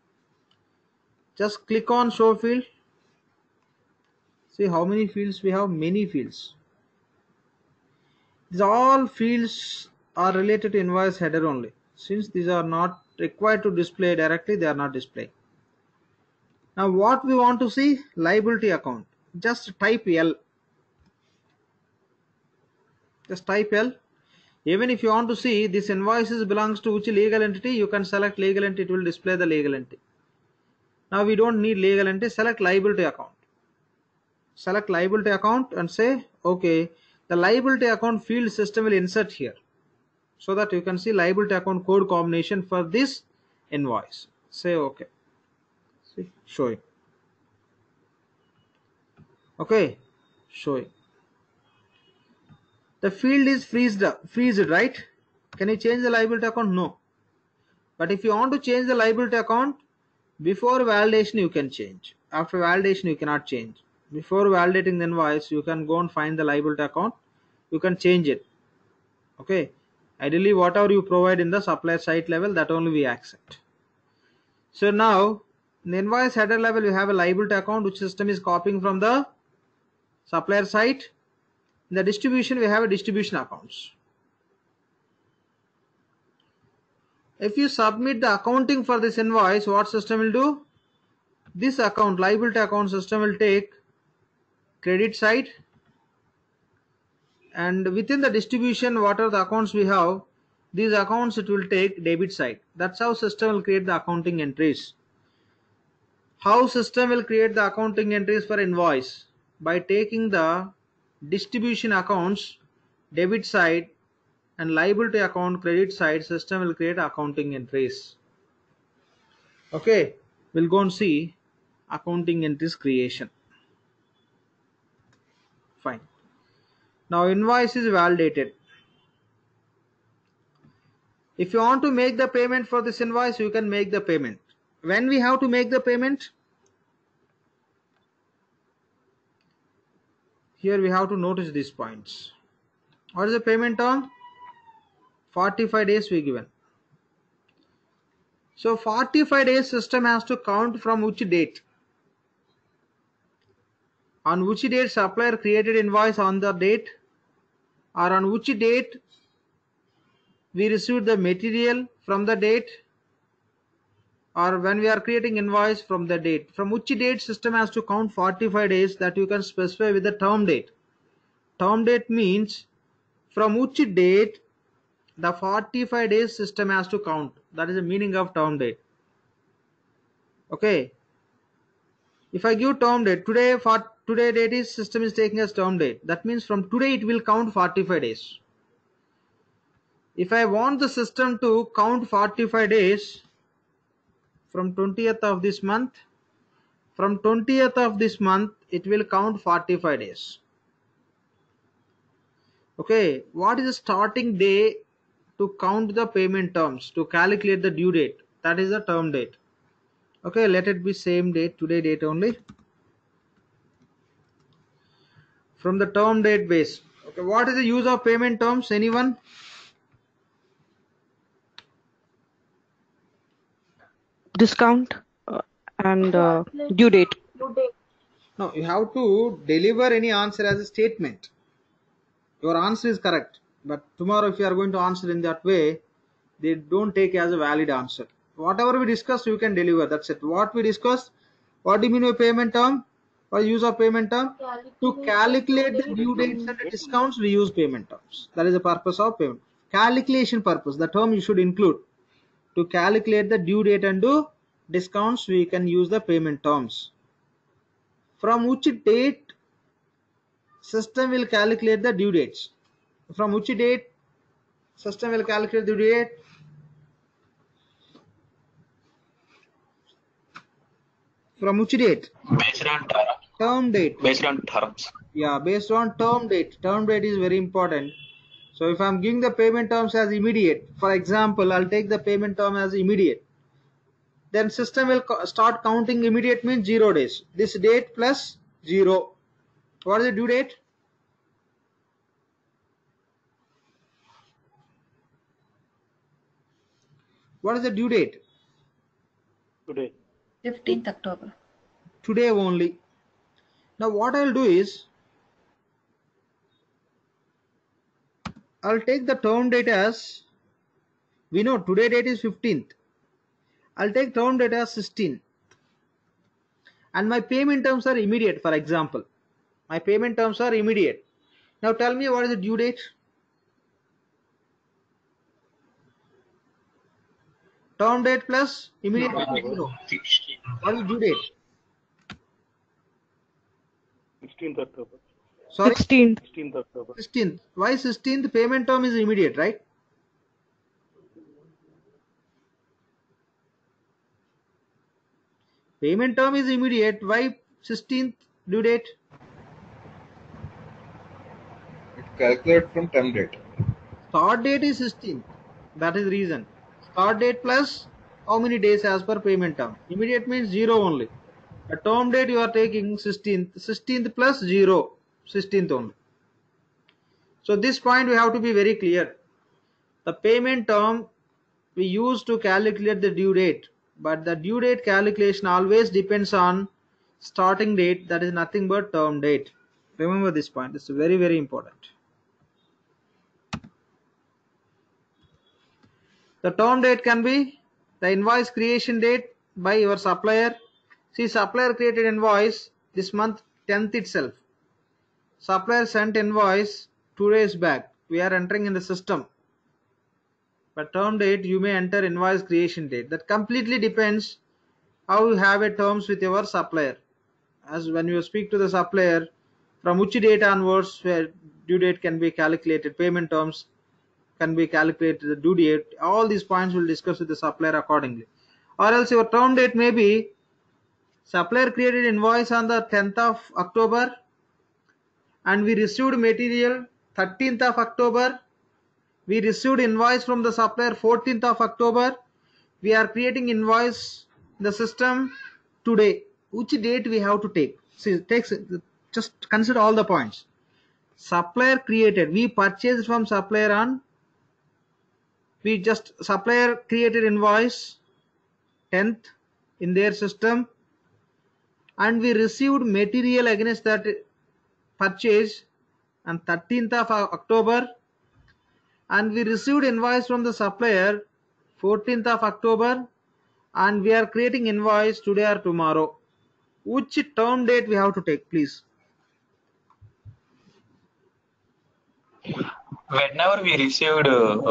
Just click on show field. See how many fields we have? Many fields. These all fields are related to invoice header only. Since these are not required to display directly, they are not displaying. Now what we want to see? Liability account. Just type L. Just type L. Even if you want to see this invoices belongs to which legal entity, you can select legal entity, it will display the legal entity. Now we don't need legal entity, select liability account. Select liability account and say okay. The liability account field system will insert here so that you can see liability account code combination for this invoice. Say okay. See, showing. Okay, showing. The field is freezed, right? Can you change the liability account? No. But if you want to change the liability account, before validation you can change. After validation you cannot change. Before validating the invoice, you can go and find the liability account. You can change it. Okay. Ideally, whatever you provide in the supplier site level, that only we accept. So now, in the invoice header level, you have a liability account which system is copying from the supplier site. In the distribution, we have a distribution accounts. If you submit the accounting for this invoice, what system will do? This account, liability account system will take credit side, and within the distribution, what are the accounts we have, these accounts it will take debit side. That's how system will create the accounting entries. How system will create the accounting entries for invoice? By taking the distribution accounts debit side and liability account credit side, system will create accounting entries. Okay, we'll go and see accounting entries creation. Fine. Now invoice is validated. If you want to make the payment for this invoice, you can make the payment. When we have to make the payment? Here we have to notice these points. What is the payment term? 45 days we given. So 45 days system has to count from which date? On which date supplier created invoice on the date, or on which date we received the material from the date, or when we are creating invoice from the date. From which date system has to count 45 days, that you can specify with the term date. Term date means from which date the 45 days system has to count. That is the meaning of term date. Okay. If I give term date, today date is system is taking as term date. That means from today it will count 45 days. If I want the system to count 45 days from 20th of this month, from 20th of this month it will count 45 days. Okay, what is the starting day to count the payment terms, to calculate the due date? That is the term date. Okay, let it be same date, today date only. From the term date base. Okay, what is the use of payment terms? Anyone? Discount and due date. Due date. No, you have to deliver any answer as a statement. Your answer is correct, but tomorrow if you are going to answer in that way, they don't take as a valid answer. Whatever we discussed, you can deliver. That's it. What we discussed, what do you mean by payment term? What is use of payment term? To calculate the due dates and the discounts, we use payment terms. That is the purpose of payment. Calculation purpose, the term you should include. To calculate the due date and do discounts, we can use the payment terms. From which date system will calculate the due dates? From which date system will calculate the due date? From which date? Based on Term date. based on terms. Yeah, based on term date. Term date is very important. So if I'm giving the payment terms as immediate, for example, I'll take the payment term as immediate. Then system will start counting. Immediate means 0 days. This date plus 0. What is the due date? What is the due date? Today. 15th October. Today only. Now what I'll do is, I'll take the term date as, we know today date is 15th. I'll take term date as 16th. And my payment terms are immediate, for example. My payment terms are immediate. Now tell me what is the due date? Term date plus immediate date is 0. What is due date? 16th October. Sorry? 16th. 16th October. 16th. Why 16th? Payment term is immediate, right? Payment term is immediate. Why 16th due date? It calculates from term date. Start date is 16th. That is the reason. Start date plus how many days as per payment term? Immediate means 0 only. A term date you are taking 16th. 16th plus 0. 16th only. So this point we have to be very clear. The payment term we use to calculate the due date. But the due date calculation always depends on starting date. That is nothing but term date. Remember this point. This is very, very important. The term date can be the invoice creation date by your supplier. See, supplier created invoice this month 10th itself. Supplier sent invoice 2 days back. We are entering in the system. But term date you may enter invoice creation date. That completely depends how you have a terms with your supplier. As when you speak to the supplier, from which date onwards where due date can be calculated, payment terms can be calculated, the due date, all these points will discuss with the supplier accordingly. Or else your term date may be supplier created invoice on the 10th of October and we received material 13th of October. We received invoice from the supplier 14th of October. We are creating invoice in the system today. Which date we have to take? See, it takes, just consider all the points. Supplier created, we purchased from supplier on, supplier created invoice 10th in their system, and we received material against that purchase on 13th of October, and we received invoice from the supplier 14th of October, and we are creating invoice today or tomorrow. Which term date we have to take, please? Whenever we received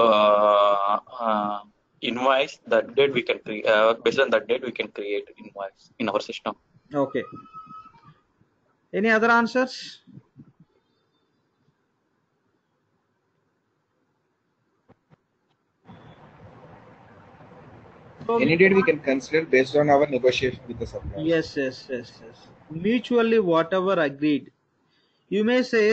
invoice, that date we can based on that date we can create invoice in our system. Okay. Any other answers? Any date we can consider based on our negotiation with the supplier. Yes. Mutually whatever agreed. You may say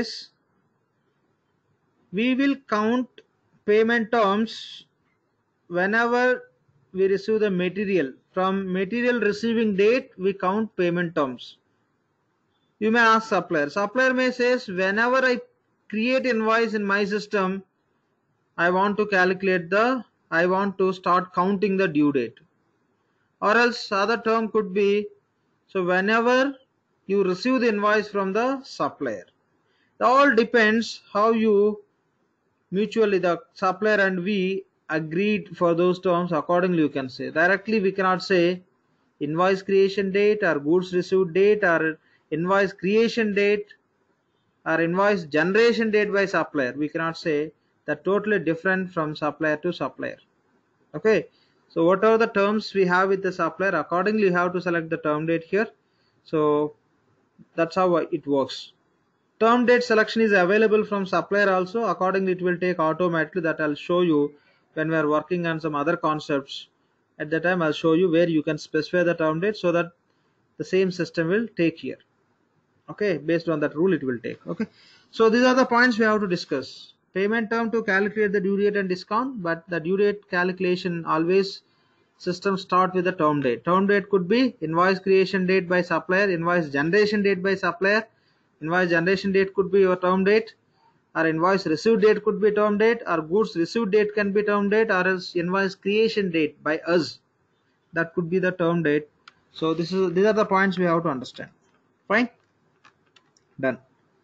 we will count payment terms whenever we receive the material. From material receiving date, we count payment terms. You may ask supplier. Supplier may say whenever I create invoice in my system, I want to start counting the due date. Or else other term could be, so whenever you receive the invoice from the supplier. It all depends how you mutually, the supplier and we, agreed for those terms. Accordingly you can say. Directly we cannot say invoice creation date or goods received date or invoice creation date or invoice generation date by supplier. We cannot say. That totally different from supplier to supplier. Okay, so what are the terms we have with the supplier? Accordingly you have to select the term date here. So that's how it works. Term date selection is available from supplier also. Accordingly it will take automatically. That I'll show you when we are working on some other concepts. At that time I'll show you where you can specify the term date so that the same system will take here. Okay, based on that rule it will take. Okay, so these are the points we have to discuss. Payment term to calculate the due date and discount, but the due date calculation always system start with the term date. Term date could be invoice creation date by supplier, invoice generation date by supplier. Invoice generation date could be your term date, or invoice received date could be term date, or goods received date can be term date, or else invoice creation date by us, that could be the term date. So these are the points we have to understand. Fine, done.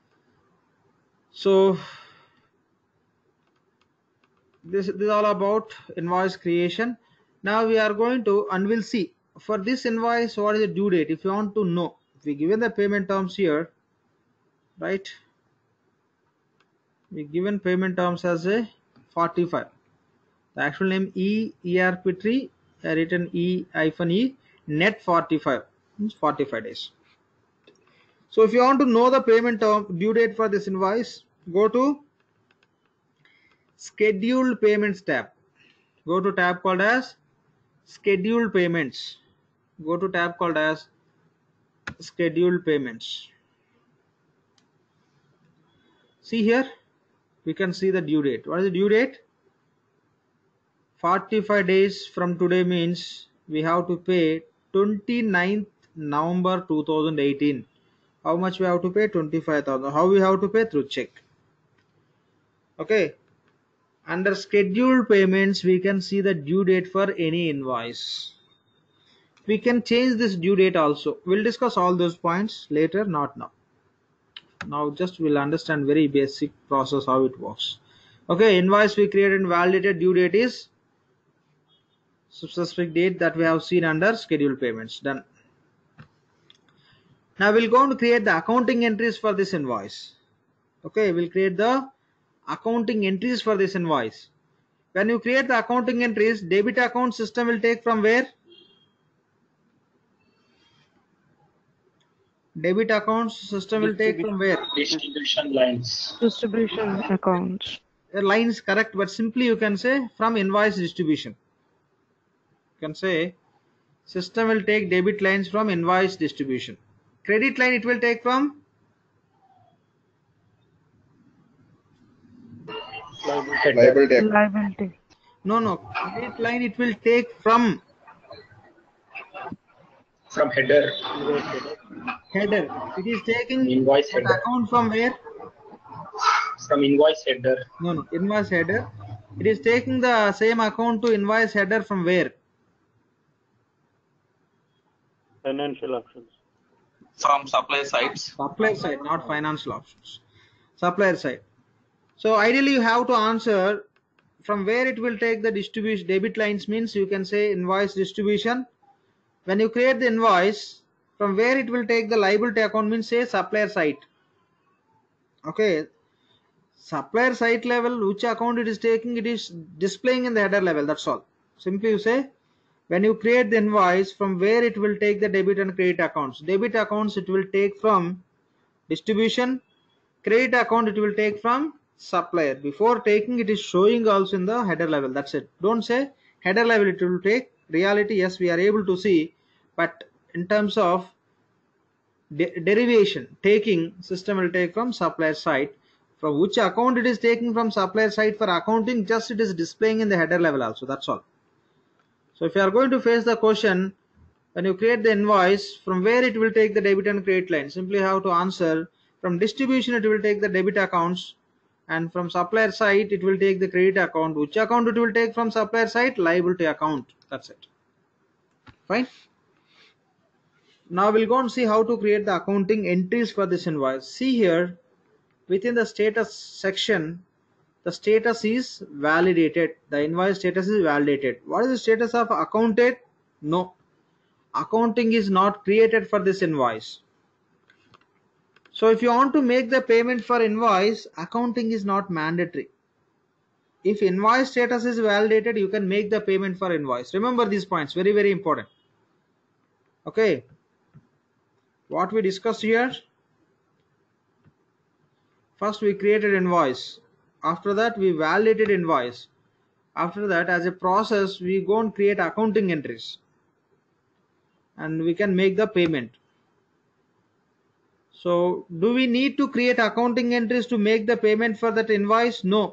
So this is all about invoice creation. Now we are going to, and we'll see for this invoice what is the due date. If you want to know, if we given the payment terms here, right, we given payment terms as a 45. The actual name ERPTREE, written E-E, net 45 means 45 days. So if you want to know the payment term due date for this invoice, go to scheduled payments tab. Go to tab called as scheduled payments. Go to tab called as scheduled payments. See here, we can see the due date. What is the due date? 45 days from today means we have to pay 29th November 2018. How much we have to pay? 25,000. How we have to pay? Through check. Okay. Under scheduled payments, we can see the due date for any invoice. We can change this due date also. We'll discuss all those points later, not now. Now just we'll understand very basic process how it works. Okay, invoice we created and validated, due date is specific date that we have seen under scheduled payments. Done. Now we'll go to create the accounting entries for this invoice. Okay, we'll create the accounting entries for this invoice. When you create the accounting entries, debit account system will take from where? Debit accounts system will take from where? Distribution lines. Distribution accounts. Line is correct, but simply you can say from invoice distribution. You can say system will take debit lines from invoice distribution. Credit line it will take from Liability account. Liability. No. Credit line it will take from header. header. It is taking Invoice that header. account from where? From invoice header. No. Invoice header. It is taking the same account to invoice header from where? Financial options. From supplier sites. Supplier side, not financial options. Supplier side. So ideally you have to answer from where it will take the distribution. Debit lines means you can say invoice distribution. When you create the invoice, from where it will take the liability account means say supplier side. Okay. Supplier site level, which account it is taking, it is displaying in the header level. That's all. Simply you say when you create the invoice, from where it will take the debit and credit accounts. Debit accounts it will take from distribution. Credit account it will take from supplier. Before taking it is showing also in the header level. That's it. Don't say header level it will take. Reality, yes, we are able to see, but in terms of derivation, taking, system will take from supplier side. From which account it is taking from supplier side for accounting, just it is displaying in the header level also. That's all. So if you are going to face the question, when you create the invoice, from where it will take the debit and credit line, simply have to answer from distribution it will take the debit accounts, and from supplier side it will take the credit account. Which account it will take from supplier side? Liability account. That's it. Fine. Now we'll go and see how to create the accounting entries for this invoice. See here, within the status section, the status is validated. The invoice status is validated. What is the status of accounted? No. Accounting is not created for this invoice. So if you want to make the payment for invoice, accounting is not mandatory. If invoice status is validated, you can make the payment for invoice. Remember these points, very, very important. Okay. What we discussed here? First we created invoice. After that we validated invoice. After that, as a process, we go and create accounting entries. And we can make the payment. So do we need to create accounting entries to make the payment for that invoice? No.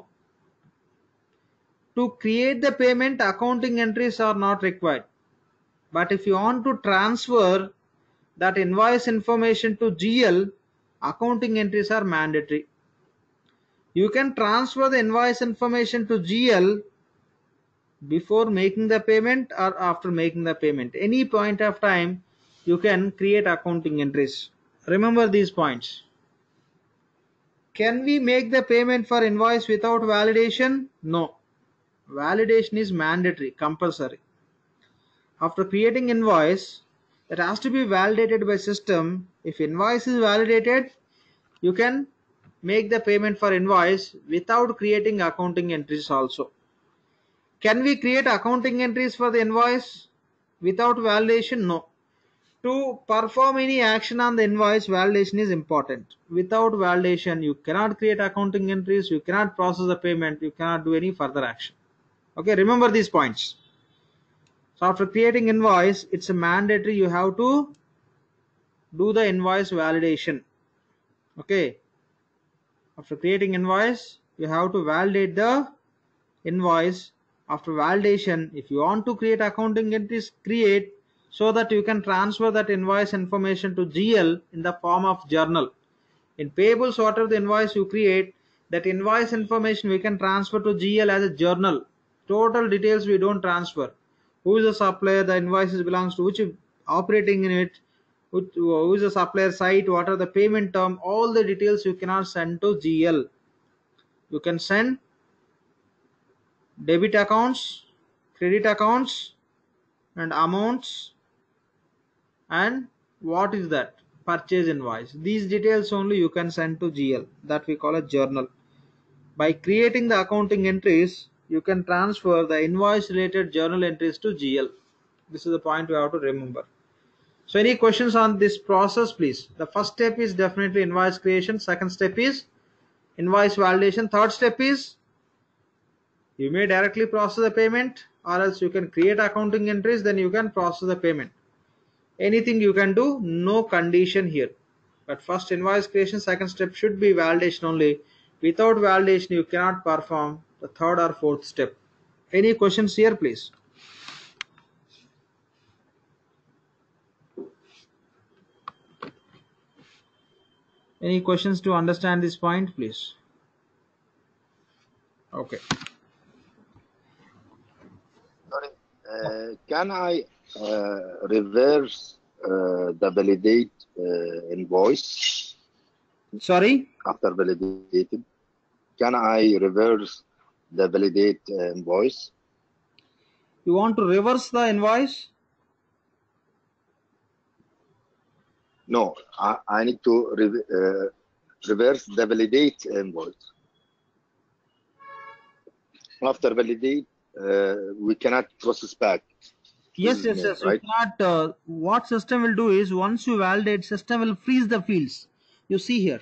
To create the payment, accounting entries are not required. But if you want to transfer that invoice information to GL, accounting entries are mandatory. You can transfer the invoice information to GL before making the payment or after making the payment. Any point of time you can create accounting entries. Remember these points. Can we make the payment for invoice without validation? No. Validation is mandatory, compulsory. After creating invoice, it has to be validated by system. If invoice is validated, you can make the payment for invoice without creating accounting entries also. Can we create accounting entries for the invoice without validation? No. To perform any action on the invoice, validation is important. Without validation, you cannot create accounting entries, you cannot process the payment, you cannot do any further action. Okay, remember these points. So after creating invoice, it's a mandatory you have to do the invoice validation. Okay. After creating invoice, you have to validate the invoice. After validation, if you want to create accounting entries, create, so that you can transfer that invoice information to GL in the form of journal. In payables, whatever the invoice you create, that invoice information we can transfer to GL as a journal. Total details we don't transfer. Who is the supplier, the invoices belongs to which operating unit, who is the supplier site, what are the payment term, all the details you cannot send to GL. You can send debit accounts, credit accounts, and amounts, and what is that? Purchase invoice. These details only you can send to GL. That we call a journal. By creating the accounting entries, you can transfer the invoice related journal entries to GL. This is the point we have to remember. So any questions on this process, please? The first step is definitely invoice creation. Second step is invoice validation. Third step is you may directly process the payment, or else you can create accounting entries, then you can process the payment. Anything you can do, no condition here. But first invoice creation, second step should be validation only. Without validation, you cannot perform the third or fourth step. Any questions here, please? Any questions to understand this point, please? Okay. Sorry, can I reverse the validate invoice Sorry? after validated? Can I reverse the validate invoice? You want to reverse the invoice? No, I need to reverse the validate invoice. After validate, we cannot process back. Yes. Right? You cannot. What system will do is, once you validate, system will freeze the fields. You see here.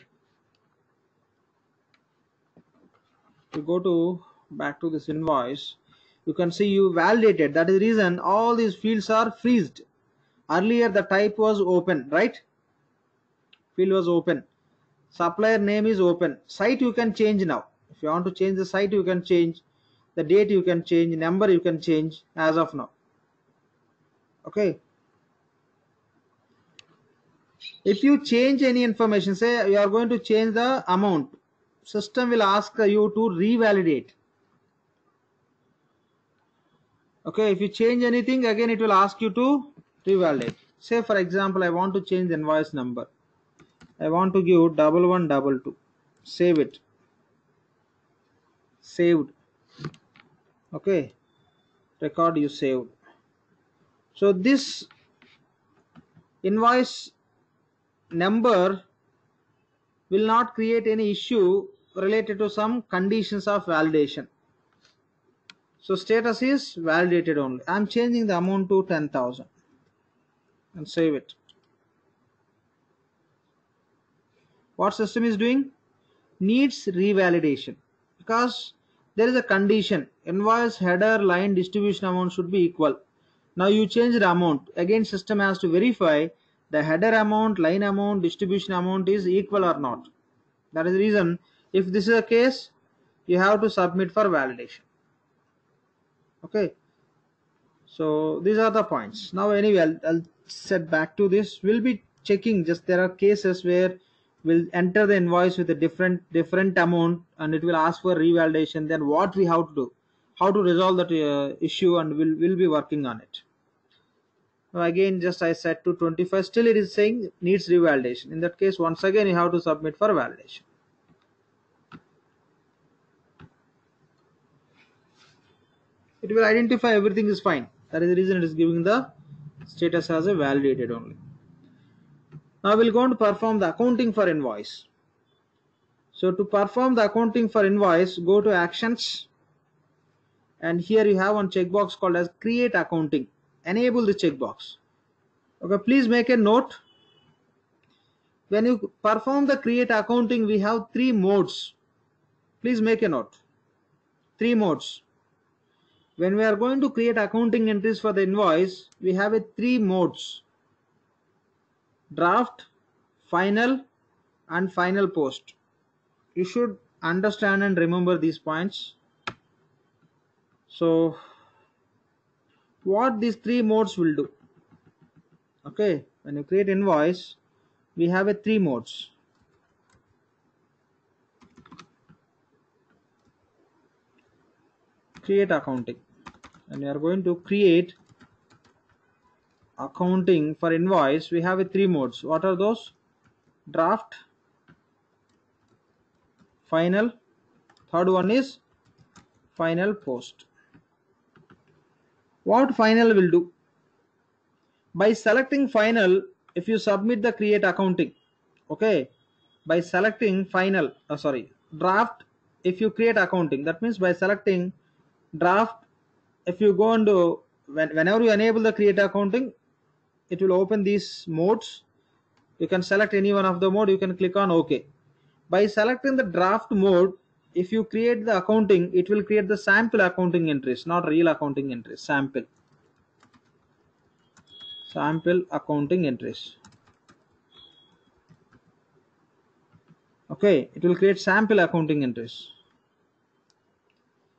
You go to back to this invoice. You can see you validated. That is the reason all these fields are freezed. Earlier the type was open, right? Field was open. Supplier name is open. Site you can change now. If you want to change the site, you can change. The date you can change. Number you can change as of now. Okay. If you change any information, say you are going to change the amount, system will ask you to revalidate. Okay, if you change anything, again it will ask you to revalidate. Say for example, I want to change the invoice number. I want to give 1122. Save it. Saved. Okay. Record you saved. So this invoice number will not create any issue related to some conditions of validation. So status is validated only. I am changing the amount to 10,000 and save it. What system is doing? Needs revalidation, because there is a condition, invoice header line distribution amount should be equal. Now you change the amount, again system has to verify the header amount, line amount, distribution amount is equal or not. That is the reason, if this is the case, you have to submit for validation. Okay, so these are the points. Now anyway, I'll set back to this. We'll be checking, just there are cases where we'll enter the invoice with a different amount and it will ask for revalidation. Then what we have to do, how to resolve that issue, and we'll be working on it. Now again, just I set to 25, still it is saying needs revalidation. In that case, once again you have to submit for validation. It will identify everything is fine. That is the reason it is giving the status as a validated only. Now we'll go on to perform the accounting for invoice. So to perform the accounting for invoice, go to actions, and here you have one checkbox called as create accounting. Enable the checkbox. Okay, please make a note. When you perform the create accounting, we have 3 modes. Please make a note. 3 modes. When we are going to create accounting entries for the invoice, we have a 3 modes: draft, final, and final post. You should understand and remember these points. So what these 3 modes will do? Okay, when you create invoice, we have a 3 modes. Create accounting, and we are going to create accounting for invoice. We have a 3 modes. What are those? Draft, final, third one is final post. What final will do? By selecting final, if you submit the create accounting, okay, by selecting final, draft, if you create accounting, that means by selecting draft, if you go into, whenever you enable the create accounting, it will open these modes. You can select any one of the mode, you can click on OK. By selecting the draft mode, if you create the accounting, it will create the sample accounting entries, not real accounting entries, sample accounting entries. Okay, it will create sample accounting entries.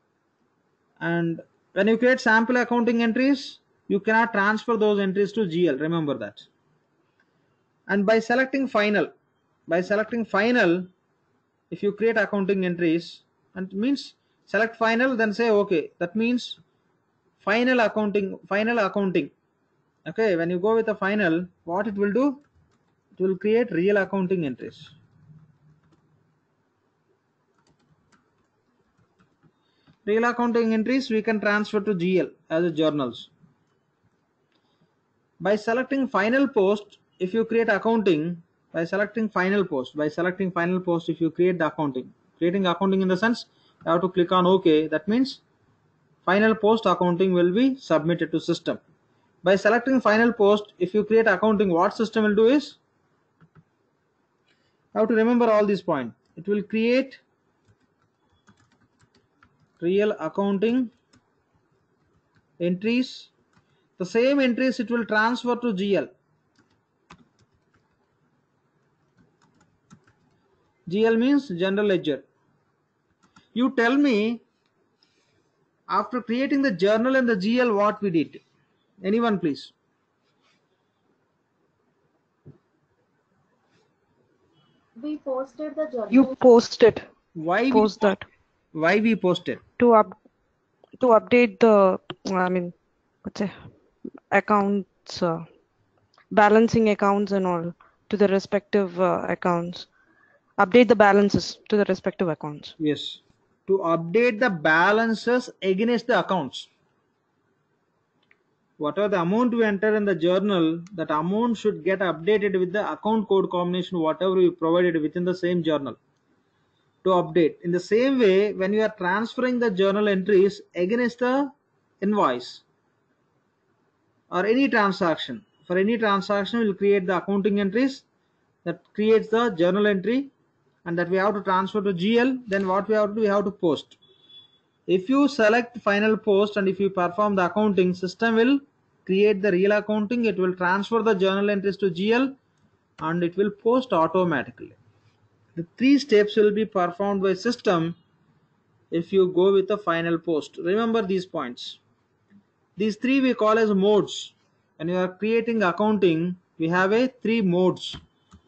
And when you create sample accounting entries, you cannot transfer those entries to GL, remember that. And by selecting final, if you create accounting entries, and means select final, then say okay, that means final accounting. Okay, when you go with the final, what it will do, it will create real accounting entries. Real accounting entries we can transfer to GL as a journals. By selecting final post, if you create accounting, by selecting final post, if you create the accounting, creating accounting in the sense you have to click on OK. That means final post accounting will be submitted to system. By selecting final post, if you create accounting, what system will do is, you have to remember all these points. It will create real accounting entries. The same entries it will transfer to GL. GL means general ledger. You tell me, after creating the journal and the GL, what we did. Anyone please? We posted the journal. You post it. Why Post we that. Why we posted? To update the, I mean, what's it? Accounts, balancing accounts and all to the respective accounts. Update the balances to the respective accounts. Yes. To update the balances against the accounts. Whatever the amount we enter in the journal, that amount should get updated with the account code combination, whatever we provided within the same journal. To update. In the same way, when you are transferring the journal entries against the invoice or any transaction, for any transaction we will create the accounting entries that creates the journal entry, and that we have to transfer to GL. Then what we have to do, we have to post. If you select final post and if you perform the accounting, system will create the real accounting, it will transfer the journal entries to GL, and it will post automatically. The 3 steps will be performed by system if you go with the final post. Remember these points. These 3 we call as modes. When you are creating accounting, we have a 3 modes.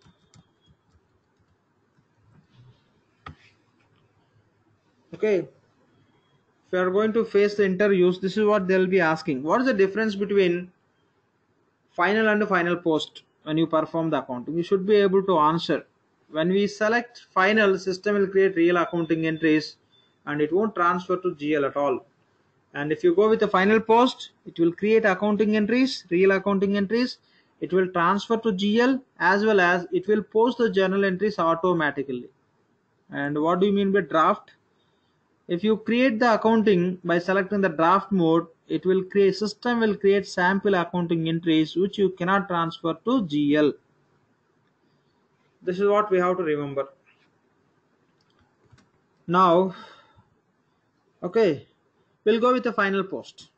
Okay. If you are going to face the interviews, this is what they will be asking. What is the difference between final and final post when you perform the accounting? You should be able to answer. When we select final, system will create real accounting entries and it won't transfer to GL at all. And if you go with the final post, it will create accounting entries, real accounting entries. It will transfer to GL as well as it will post the journal entries automatically. And what do you mean by draft? If you create the accounting by selecting the draft mode, it will create, system will create sample accounting entries which you cannot transfer to GL. This is what we have to remember. Now, okay, we'll go with the final post.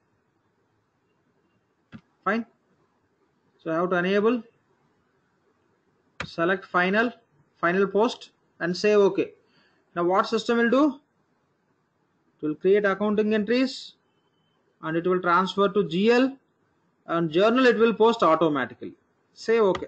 Fine. So I have to enable, select final post and say okay. Now what system will do? It will create accounting entries and it will transfer to GL, and journal it will post automatically. Say okay.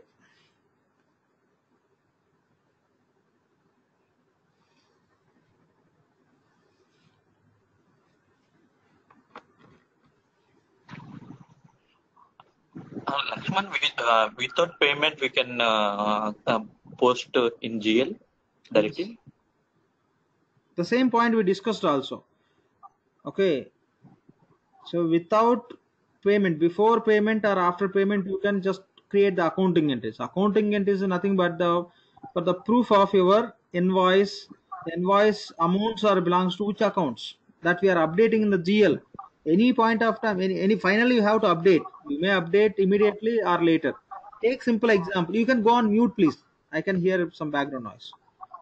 Laxman, without payment, we can post in GL directly. The same point we discussed also. Okay. So without payment, before payment or after payment, you can just create the accounting entries. Accounting entries is nothing but the proof of your invoice. The invoice amounts or belongs to which accounts that we are updating in the GL. Any point of time, any finally you have to update. You may update immediately or later. Take simple example. You can go on mute, please. I can hear some background noise.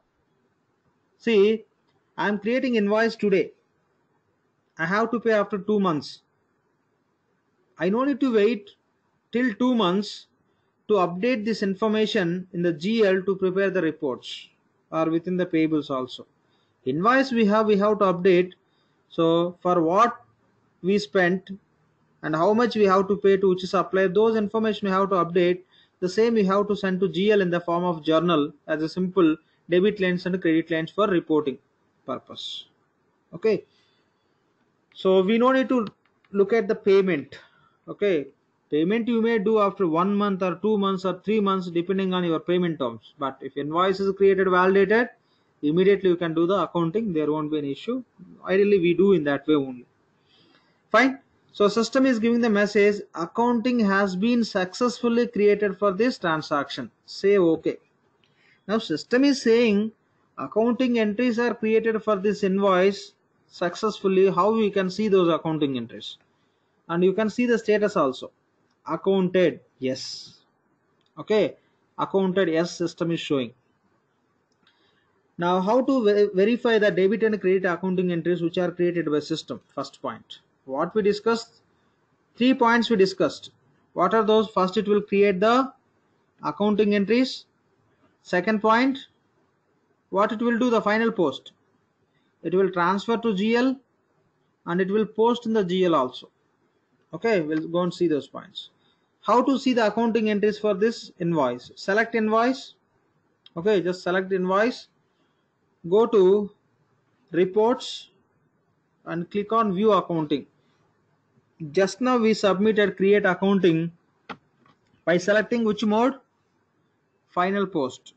See, I am creating invoice today. I have to pay after 2 months. I no need to wait till 2 months to update this information in the GL to prepare the reports or within the payables also. Invoice we have to update. So for what we spent and how much we have to pay to which supplier, those information we have to update. The same we have to send to GL in the form of journal as a simple debit lines and credit lines for reporting purpose. Okay, so we no need to look at the payment. Okay, payment you may do after 1 month or 2 months or 3 months depending on your payment terms, but if invoice is created, validated, immediately you can do the accounting, there won't be an issue. Ideally we do in that way only. Fine. So system is giving the message accounting has been successfully created for this transaction. Say okay. Now system is saying accounting entries are created for this invoice successfully. How we can see those accounting entries? And you can see the status also. Accounted, yes. Okay, accounted, yes, system is showing. Now how to verify the debit and credit accounting entries which are created by system? First point. What we discussed? 3 points we discussed. What are those? First, it will create the accounting entries. Second point, what it will do, the final post. It will transfer to GL and it will post in the GL also. Okay, we'll go and see those points. How to see the accounting entries for this invoice? Select invoice. Okay, just select invoice. Go to reports and click on view accounting. Just now we submitted create accounting by selecting which mode? Final post.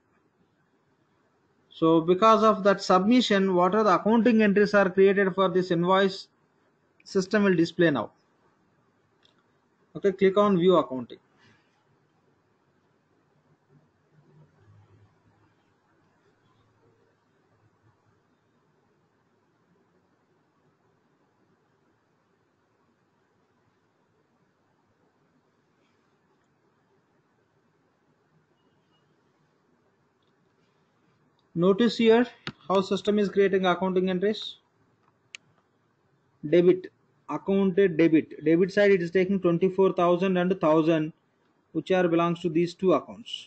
So because of that submission, what are the accounting entries are created for this invoice, system will display now. Okay, click on view accounting. Notice here how system is creating accounting entries. Debit, accounted debit. Debit side it is taking 24,000 and 1,000 which are belongs to these two accounts.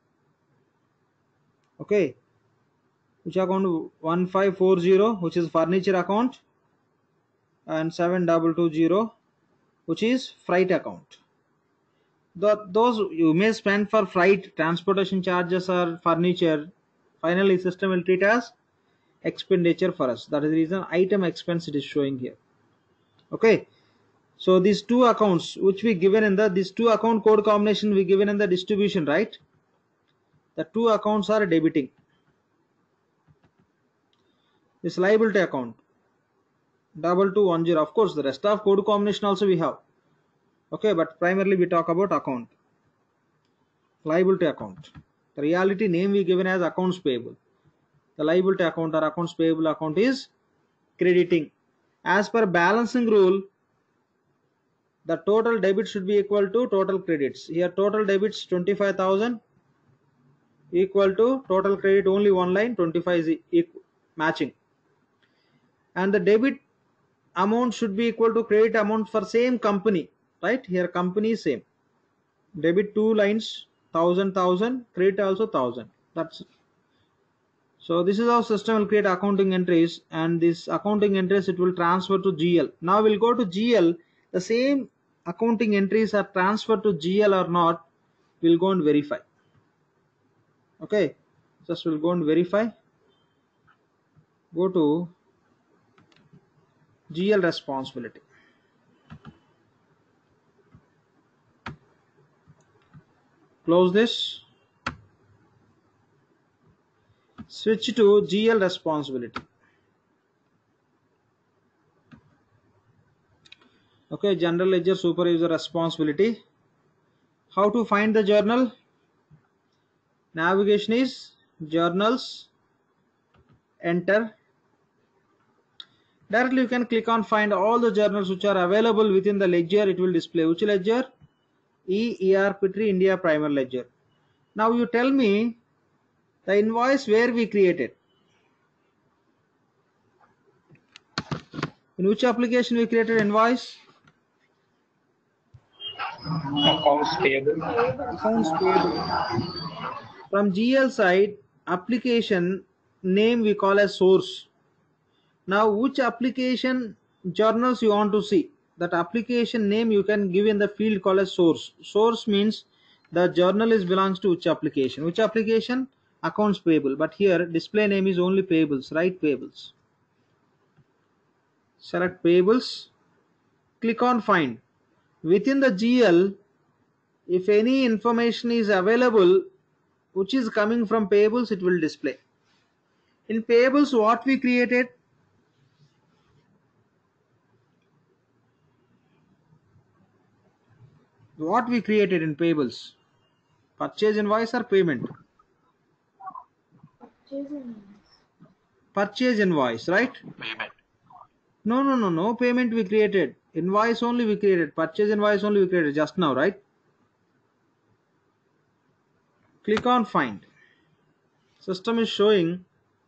Okay, which account? 1540 which is furniture account and 7220 which is freight account. Those you may spend for freight, transportation charges or furniture, finally system will treat as expenditure for us. That is the reason item expense it is showing here. Okay, so these two accounts which we given in the, these two account code combination we given in the distribution, right? The two accounts are debiting. This liability account 2210, of course the rest of code combination also we have. Okay, but primarily we talk about account. Liability account, the reality name we given as accounts payable. The liability account or accounts payable account is crediting. As per balancing rule, the total debit should be equal to total credits. Here total debits 25,000 equal to total credit only one line 25 is matching, and the debit amount should be equal to credit amount for same company, right? Here company is same. Debit two lines 1,000, credit also 1,000. That's it. So this is how system will create accounting entries, and this accounting entries it will transfer to GL. Now we'll go to GL. The same accounting entries are transferred to GL or not, we'll go and verify. Okay, just we'll go and verify. Go to GL responsibility. Close this. Switch to GL responsibility. Okay, general ledger supervisor responsibility. How to find the journal? Navigation is journals, enter. Directly you can click on find all the journals which are available within the ledger. It will display which ledger? ERPTREE India Primer Ledger. Now you tell me the invoice where we created. In which application we created invoice? Accounts payable. Accounts payable. From GL side, application name we call as source. Now which application journals you want to see? that application name you can give in the field called as source. Source means the journal is belongs to which application. Which application? Accounts payable. But here display name is only payables. Write payables. Select payables. Click on find. Within the GL, if any information is available which is coming from payables, it will display. In payables, what we created? What we created in payables? Purchase invoice or payment? Purchase invoice, right? Payment. No payment we created. Invoice only we created. Purchase invoice only we created just now, right? Click on find. System is showing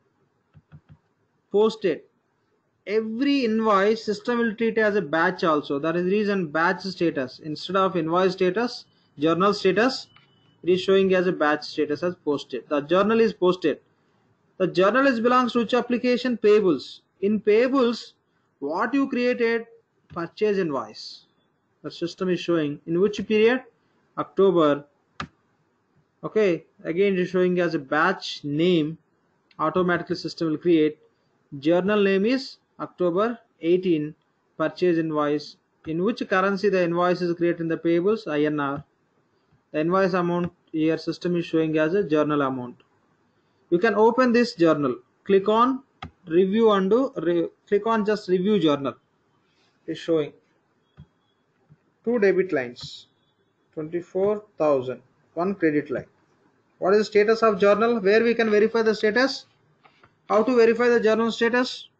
posted. Every invoice system will treat as a batch also. That is the reason batch status. Instead of invoice status, journal status, it is showing as a batch status as posted. The journal is posted. The journal is belongs to which application? Payables. In payables, what you created? Purchase invoice. The system is showing in which period? October. Okay, again it is showing as a batch name. Automatically system will create. Journal name is October 18. Purchase invoice. In which currency the invoice is created in the payables? INR. The invoice amount here system is showing as a journal amount. You can open this journal. Click on review undo. Click on just review journal. It is showing 2 debit lines, 24,000, 1 credit line. What is the status of journal? Where we can verify the status? How to verify the journal status?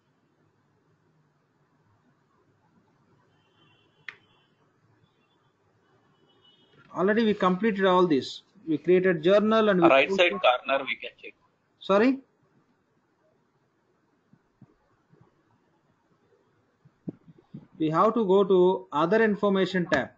Already we completed all this. We created journal and we Right side corner we can check. Sorry? We have to go to other information tab.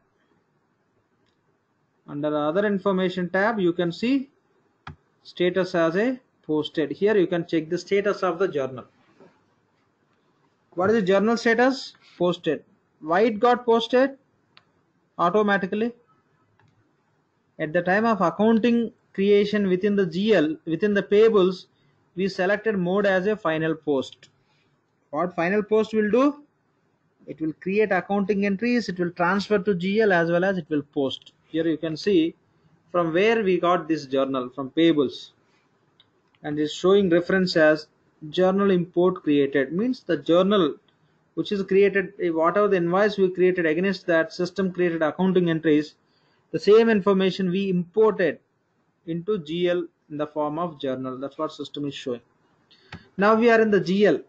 Under other information tab, you can see status as a posted. Here you can check the status of the journal. What is the journal status? Posted. Why it got posted? Automatically. At the time of accounting creation within the GL, within the payables, we selected mode as a final post. What final post will do? It will create accounting entries, it will transfer to GL as well as it will post. Here you can see from where we got this journal, from payables, and it's showing reference as journal import created. Means the journal which is created, whatever the invoice we created against that system created accounting entries, the same information we imported into GL in the form of journal. That's what system is showing. Now we are in the GL.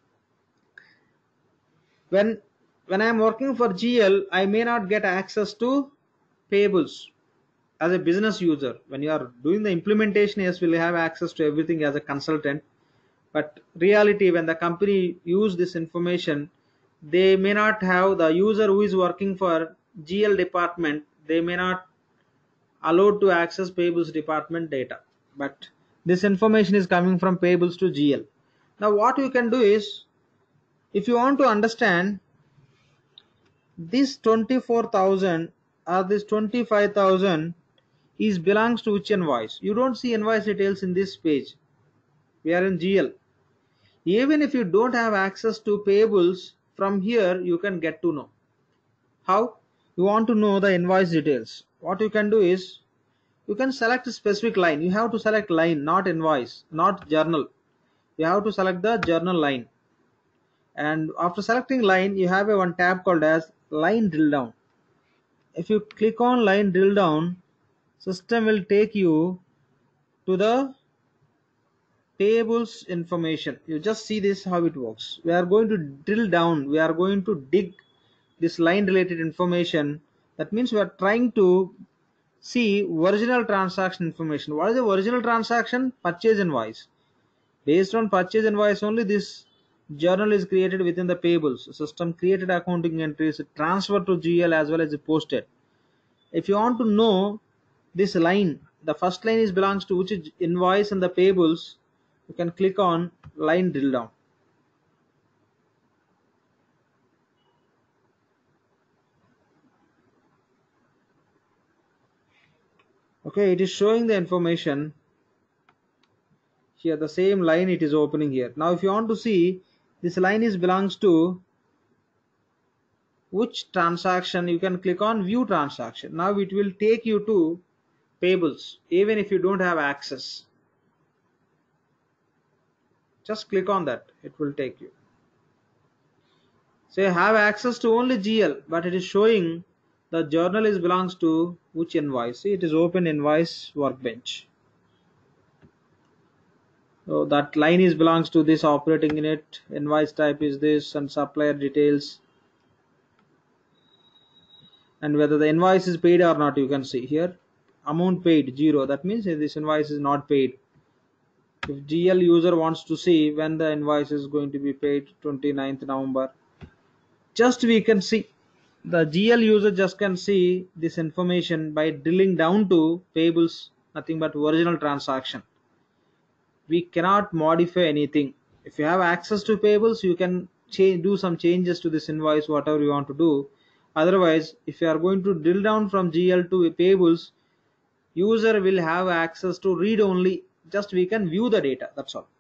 When I am working for GL, I may not get access to payables as a business user. When you are doing the implementation, yes, we'll have access to everything as a consultant. But reality, when the company use this information, they may not have, the user who is working for GL department, they may not allowed to access payables department data. But this information is coming from payables to GL. Now what you can do is, if you want to understand this 24,000 or this 25,000 is belongs to which invoice, you don't see invoice details in this page. We are in GL. Even if you don't have access to payables, from here you can get to know. How? You want to know the invoice details. What you can do is, you can select a specific line. You have to select line, not invoice, not journal. You have to select the journal line. And after selecting line, you have a one tab called as line drill down. If you click on line drill down, system will take you to the payables information. You just see this how it works. We are going to drill down. We are going to dig this line related information. That means we are trying to see original transaction information. What is the original transaction? Purchase invoice. Based on purchase invoice only, this journal is created within the payables. System created accounting entries, transferred to GL as well as posted. If you want to know this line, the first line is belongs to which invoice and the payables, you can click on line drill down. Okay, it is showing the information here, the same line it is opening here. Now if you want to see this line is belongs to which transaction, you can click on view transaction. Now it will take you to payables even if you don't have access. Just click on that, it will take you. So you have access to only GL, but it is showing the journal is belongs to which invoice. See, it is open invoice workbench. So that line is belongs to this operating unit, invoice type is this, and supplier details, and whether the invoice is paid or not. You can see here amount paid 0, that means this invoice is not paid. If GL user wants to see when the invoice is going to be paid, 29th November, just we can see, the GL user just can see this information by drilling down to payables, nothing but original transaction. We cannot modify anything. If you have access to payables, you can do some changes to this invoice, whatever you want to do. Otherwise, if you are going to drill down from GL to payables, user will have access to read only, just we can view the data, that's all.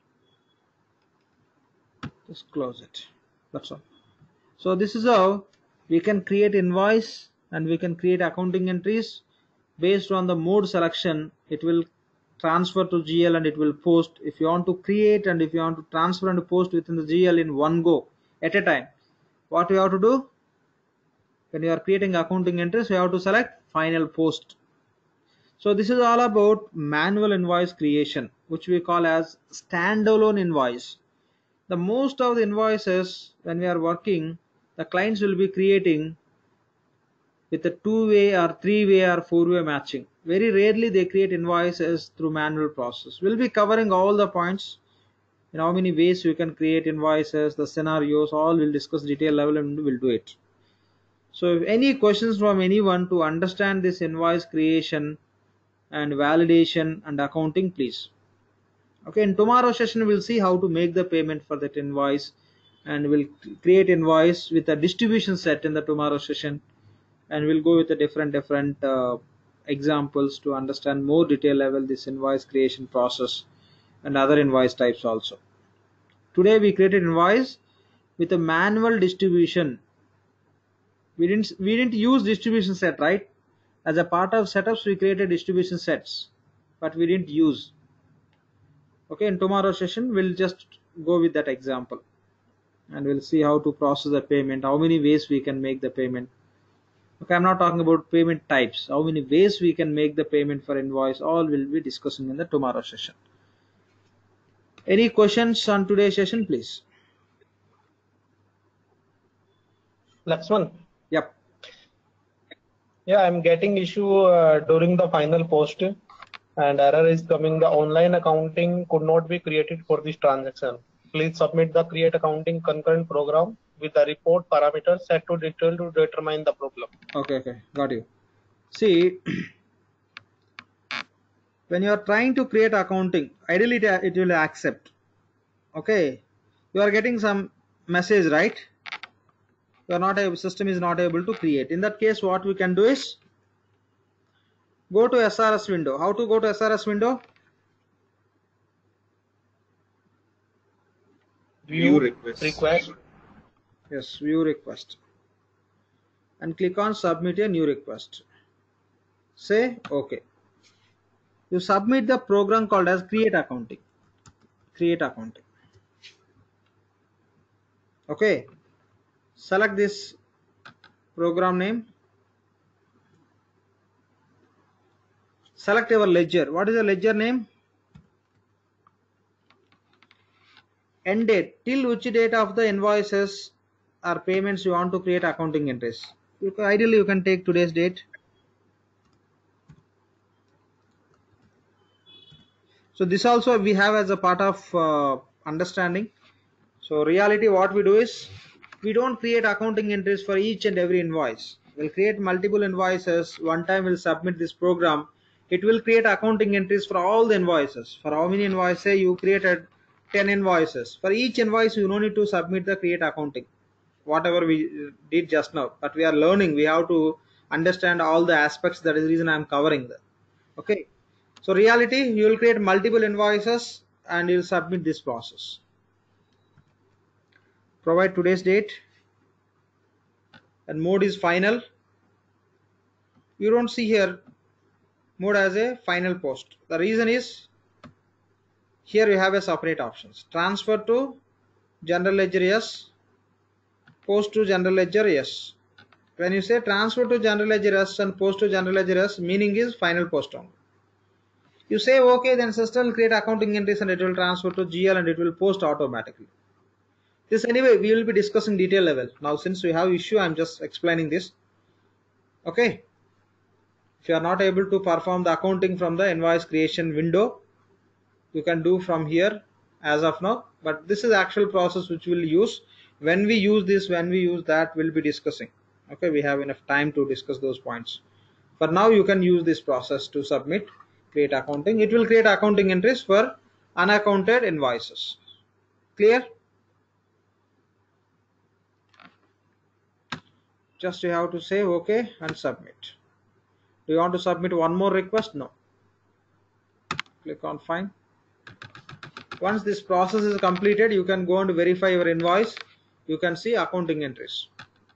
Just close it, that's all. So this is how we can create invoice and we can create accounting entries based on the mode selection. It will transfer to GL and it will post. If you want to create and if you want to transfer and post within the GL in one go at a time, what you have to do, when you are creating accounting entries, you have to select final post. So this is all about manual invoice creation, which we call as standalone invoice. The most of the invoices when we are working, the clients will be creating with a two-way or three-way or four-way matching. Very rarely they create invoices through manual process. We'll be covering all the points, in how many ways you can create invoices, the scenarios, all we'll discuss detail level and we'll do it. So if any questions from anyone to understand this invoice creation and validation and accounting, please. Okay, in tomorrow's session we'll see how to make the payment for that invoice, and we'll create invoice with a distribution set in the tomorrow session, and we'll go with the different examples to understand more detail level this invoice creation process and other invoice types also. Today we created invoice with a manual distribution. We didn't use distribution set, right? As a part of setups we created distribution sets, but we didn't use. Okay, in tomorrow's session we'll just go with that example and we'll see how to process the payment, how many ways we can make the payment. Okay, I'm not talking about payment types, how many ways we can make the payment for invoice, all we'll be discussing in the tomorrow session. Any questions on today's session, please? Laxman. Yep. Yeah, I'm getting issue during the final post, and error is coming. The online accounting could not be created for this transaction. Please submit the create accounting concurrent program with the report parameters set to detail to determine the problem. Okay, got you. See, when you are trying to create accounting, ideally it will accept. Okay, you are getting some message, right? You are not able, system is not able to create. In that case, what we can do is go to SRS window. How to go to SRS window? View request. Yes, view request. And click on submit a new request. Say OK. You submit the program called as create accounting. Create accounting. Okay. Select this program name. Select your ledger. What is the ledger name? End date. Till which date of the invoices or payments you want to create accounting entries. Ideally you can take today's date. So this also we have as a part of understanding. So reality what we do is we don't create accounting entries for each and every invoice. We'll create multiple invoices. One time we'll submit this program. It will create accounting entries for all the invoices. For how many invoices? Say you created 10 invoices. For each invoice you don't need to submit the create accounting. Whatever we did just now. But we are learning. We have to understand all the aspects. That is the reason I am covering that. Okay, so reality, you will create multiple invoices and you will submit this process. Provide today's date and mode is final. You don't see here mode as a final post. The reason is here you have a separate options. Transfer to general ledger, yes. Post to general ledger, yes. When you say transfer to general ledger yes and post to general ledger yes, meaning is final post only. You say okay, then system will create accounting entries and it will transfer to GL and it will post automatically. This anyway we will be discussing detail level. Now since we have issue, I'm just explaining this. Okay. If you are not able to perform the accounting from the invoice creation window, you can do from here as of now, but this is actual process which we'll use. When we use this, when we use that, we'll be discussing. Okay, we have enough time to discuss those points. For now, you can use this process to submit, create accounting. It will create accounting entries for unaccounted invoices. Clear? Just you have to say okay and submit. Do you want to submit one more request? No. Click on fine. Once this process is completed, you can go and verify your invoice. You can see accounting entries.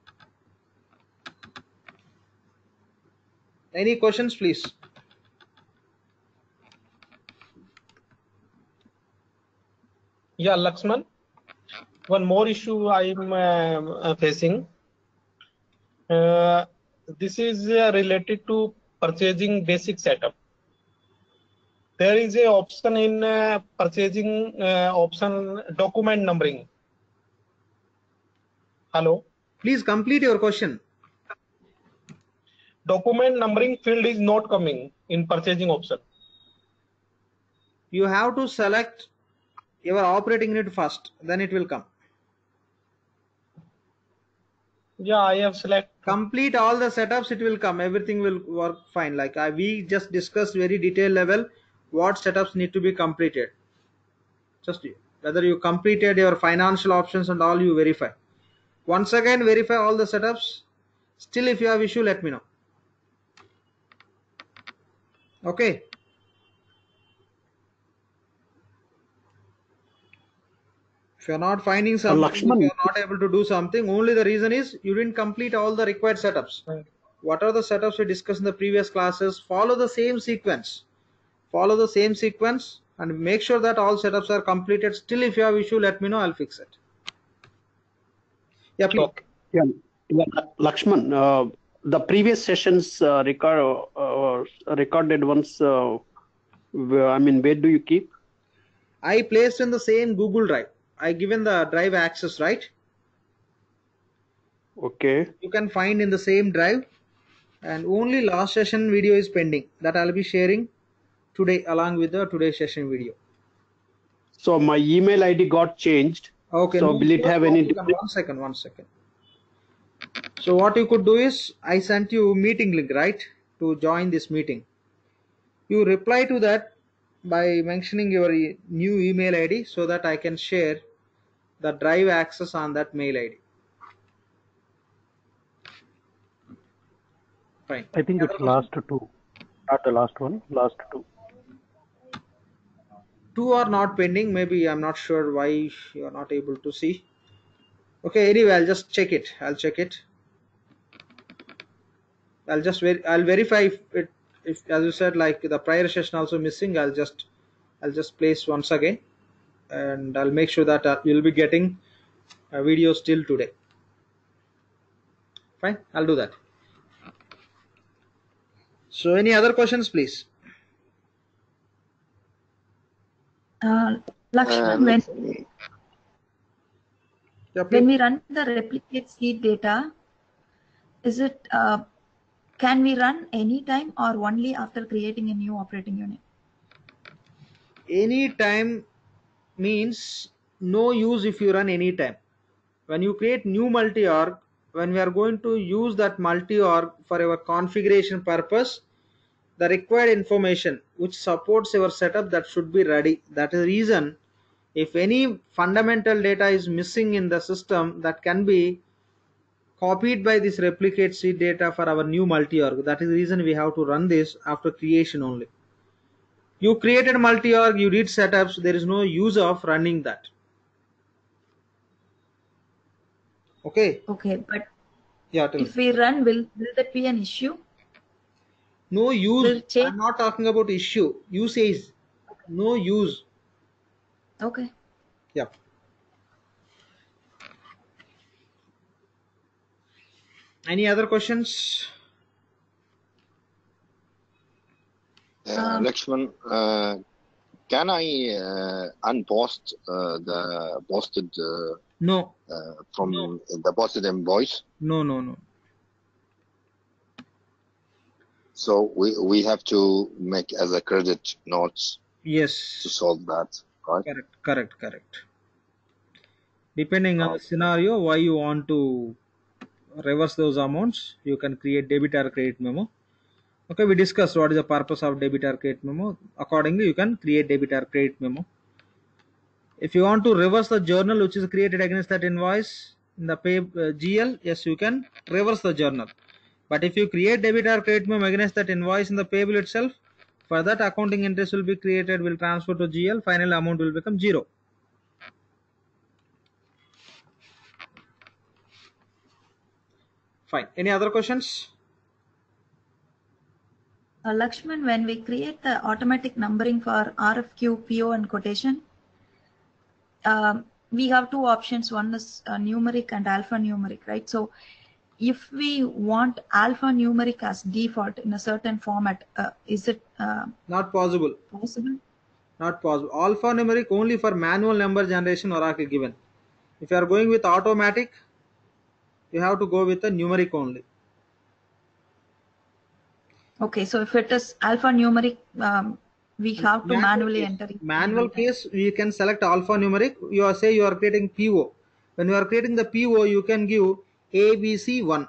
Any questions, please? Yeah, Laxman. One more issue I'm facing. This is related to purchasing basic setup. There is a option in purchasing option document numbering. Hello. Please complete your question. Document numbering field is not coming in purchasing option. You have to select your operating unit first, then it will come. Yeah, I have selected. Complete all the setups, it will come. Everything will work fine. Like we just discussed very detailed level what setups need to be completed. Just whether you completed your financial options and all, you verify. Once again, verify all the setups. Still, if you have issue, let me know. Okay. If you are not finding something, if you are not able to do something, only the reason is you didn't complete all the required setups. What are the setups we discussed in the previous classes? Follow the same sequence. Follow the same sequence and make sure that all setups are completed. Still, if you have issue, let me know. I'll fix it. Yeah, please. Okay. Yeah, Laxman, the previous sessions recorded ones, I mean, where do you keep? I placed in the same Google Drive. I given the drive access, right? Okay. You can find in the same drive, and only last session video is pending that I'll be sharing today along with the today's session video. So my email ID got changed. Okay. So will it have any? One second. So what you could do is I sent you meeting link, right, to join this meeting. You reply to that by mentioning your new email ID so that I can share the drive access on that mail ID. Fine. I think it's last two, not the last one, last two. Two are not pending. Maybe I'm not sure why you are not able to see. Okay, anyway, I'll just check it. I'll check it. I'll verify if as you said, like the prior session also missing. I'll just place once again, and I'll make sure that you'll be getting a video still today. Fine, I'll do that. So any other questions, please? Laxman, when we run the replicate seed data, is it can we run anytime or only after creating a new operating unit? Anytime means no use if you run anytime. When you create new multi-org, when we are going to use that multi-org for our configuration purpose, the required information which supports your setup, that should be ready. That is the reason if any fundamental data is missing in the system, that can be copied by this replicate sheet data for our new multi-org. That is the reason we have to run this after creation only. You created multi-org, you did setups, there is no use of running that. Okay. Okay, but Yeah, tell me. if we run, will that be an issue? No use. Will it change? I'm not talking about issue. Usage. No use. Okay. Yeah. Any other questions? Laxman, can I unpost the posted No. from the posted invoice? No. So we have to make as a credit notes Yes. to solve that, right? Correct. Depending on the scenario, why you want to reverse those amounts, you can create debit or credit memo. Okay, we discussed what is the purpose of debit or credit memo. Accordingly, you can create debit or credit memo. If you want to reverse the journal which is created against that invoice in the GL, yes, you can reverse the journal. But if you create debit or credit memo against that invoice in the payable itself, for that accounting interest will be created, will transfer to GL, final amount will become 0. Fine. Any other questions? Laxman, when we create the automatic numbering for RFQ, PO, and quotation, we have two options. One is numeric and alphanumeric, right? So if we want alphanumeric as default in a certain format, is it not possible? Not possible. Alphanumeric only for manual number generation Oracle given. If you are going with automatic, you have to go with the numeric only. Okay, so if it is alphanumeric, we have to manually enter it. Manual case, you can select alphanumeric. You are say you are creating PO. When you are creating the PO, you can give ABC1.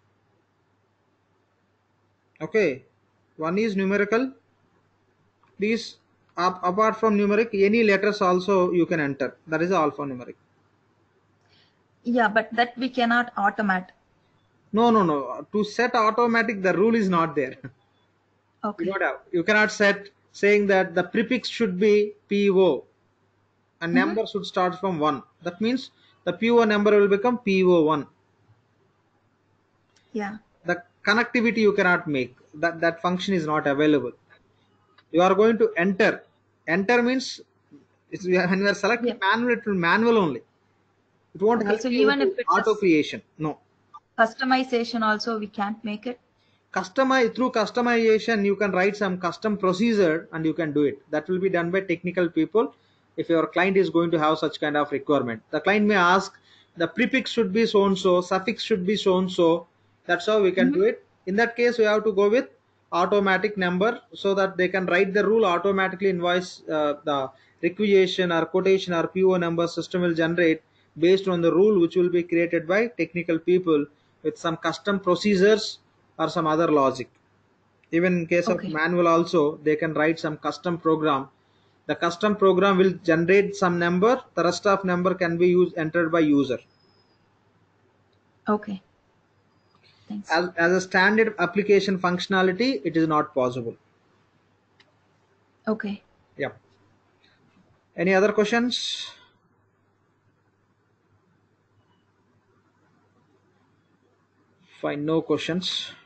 Okay, one is numerical. Please, apart from numeric, any letters also you can enter. That is alphanumeric. Yeah, but that we cannot automate. No. To set automatic, the rule is not there. Okay. You cannot set saying that the prefix should be PO and number should start from 1. That means the PO number will become PO1. Yeah. The connectivity you cannot make. That function is not available. You are going to enter. Enter means when you are selecting manual, it will manual only. It won't help so you even to if it's auto creation. No. Customization also we can't make it. Through customization you can write some custom procedure and you can do it. That will be done by technical people. If your client is going to have such kind of requirement, the client may ask the prefix should be so and so, suffix should be so and so. That's how we can do it. In that case we have to go with automatic number so that they can write the rule automatically. Invoice the requisition or quotation or PO number system will generate based on the rule which will be created by technical people with some custom procedures or some other logic. Even in case of manual also, they can write some custom program. The custom program will generate some number. The rest of number can be entered by user. Okay. Thanks. As a standard application functionality, it is not possible. Okay. Yeah. Any other questions? Fine, no questions.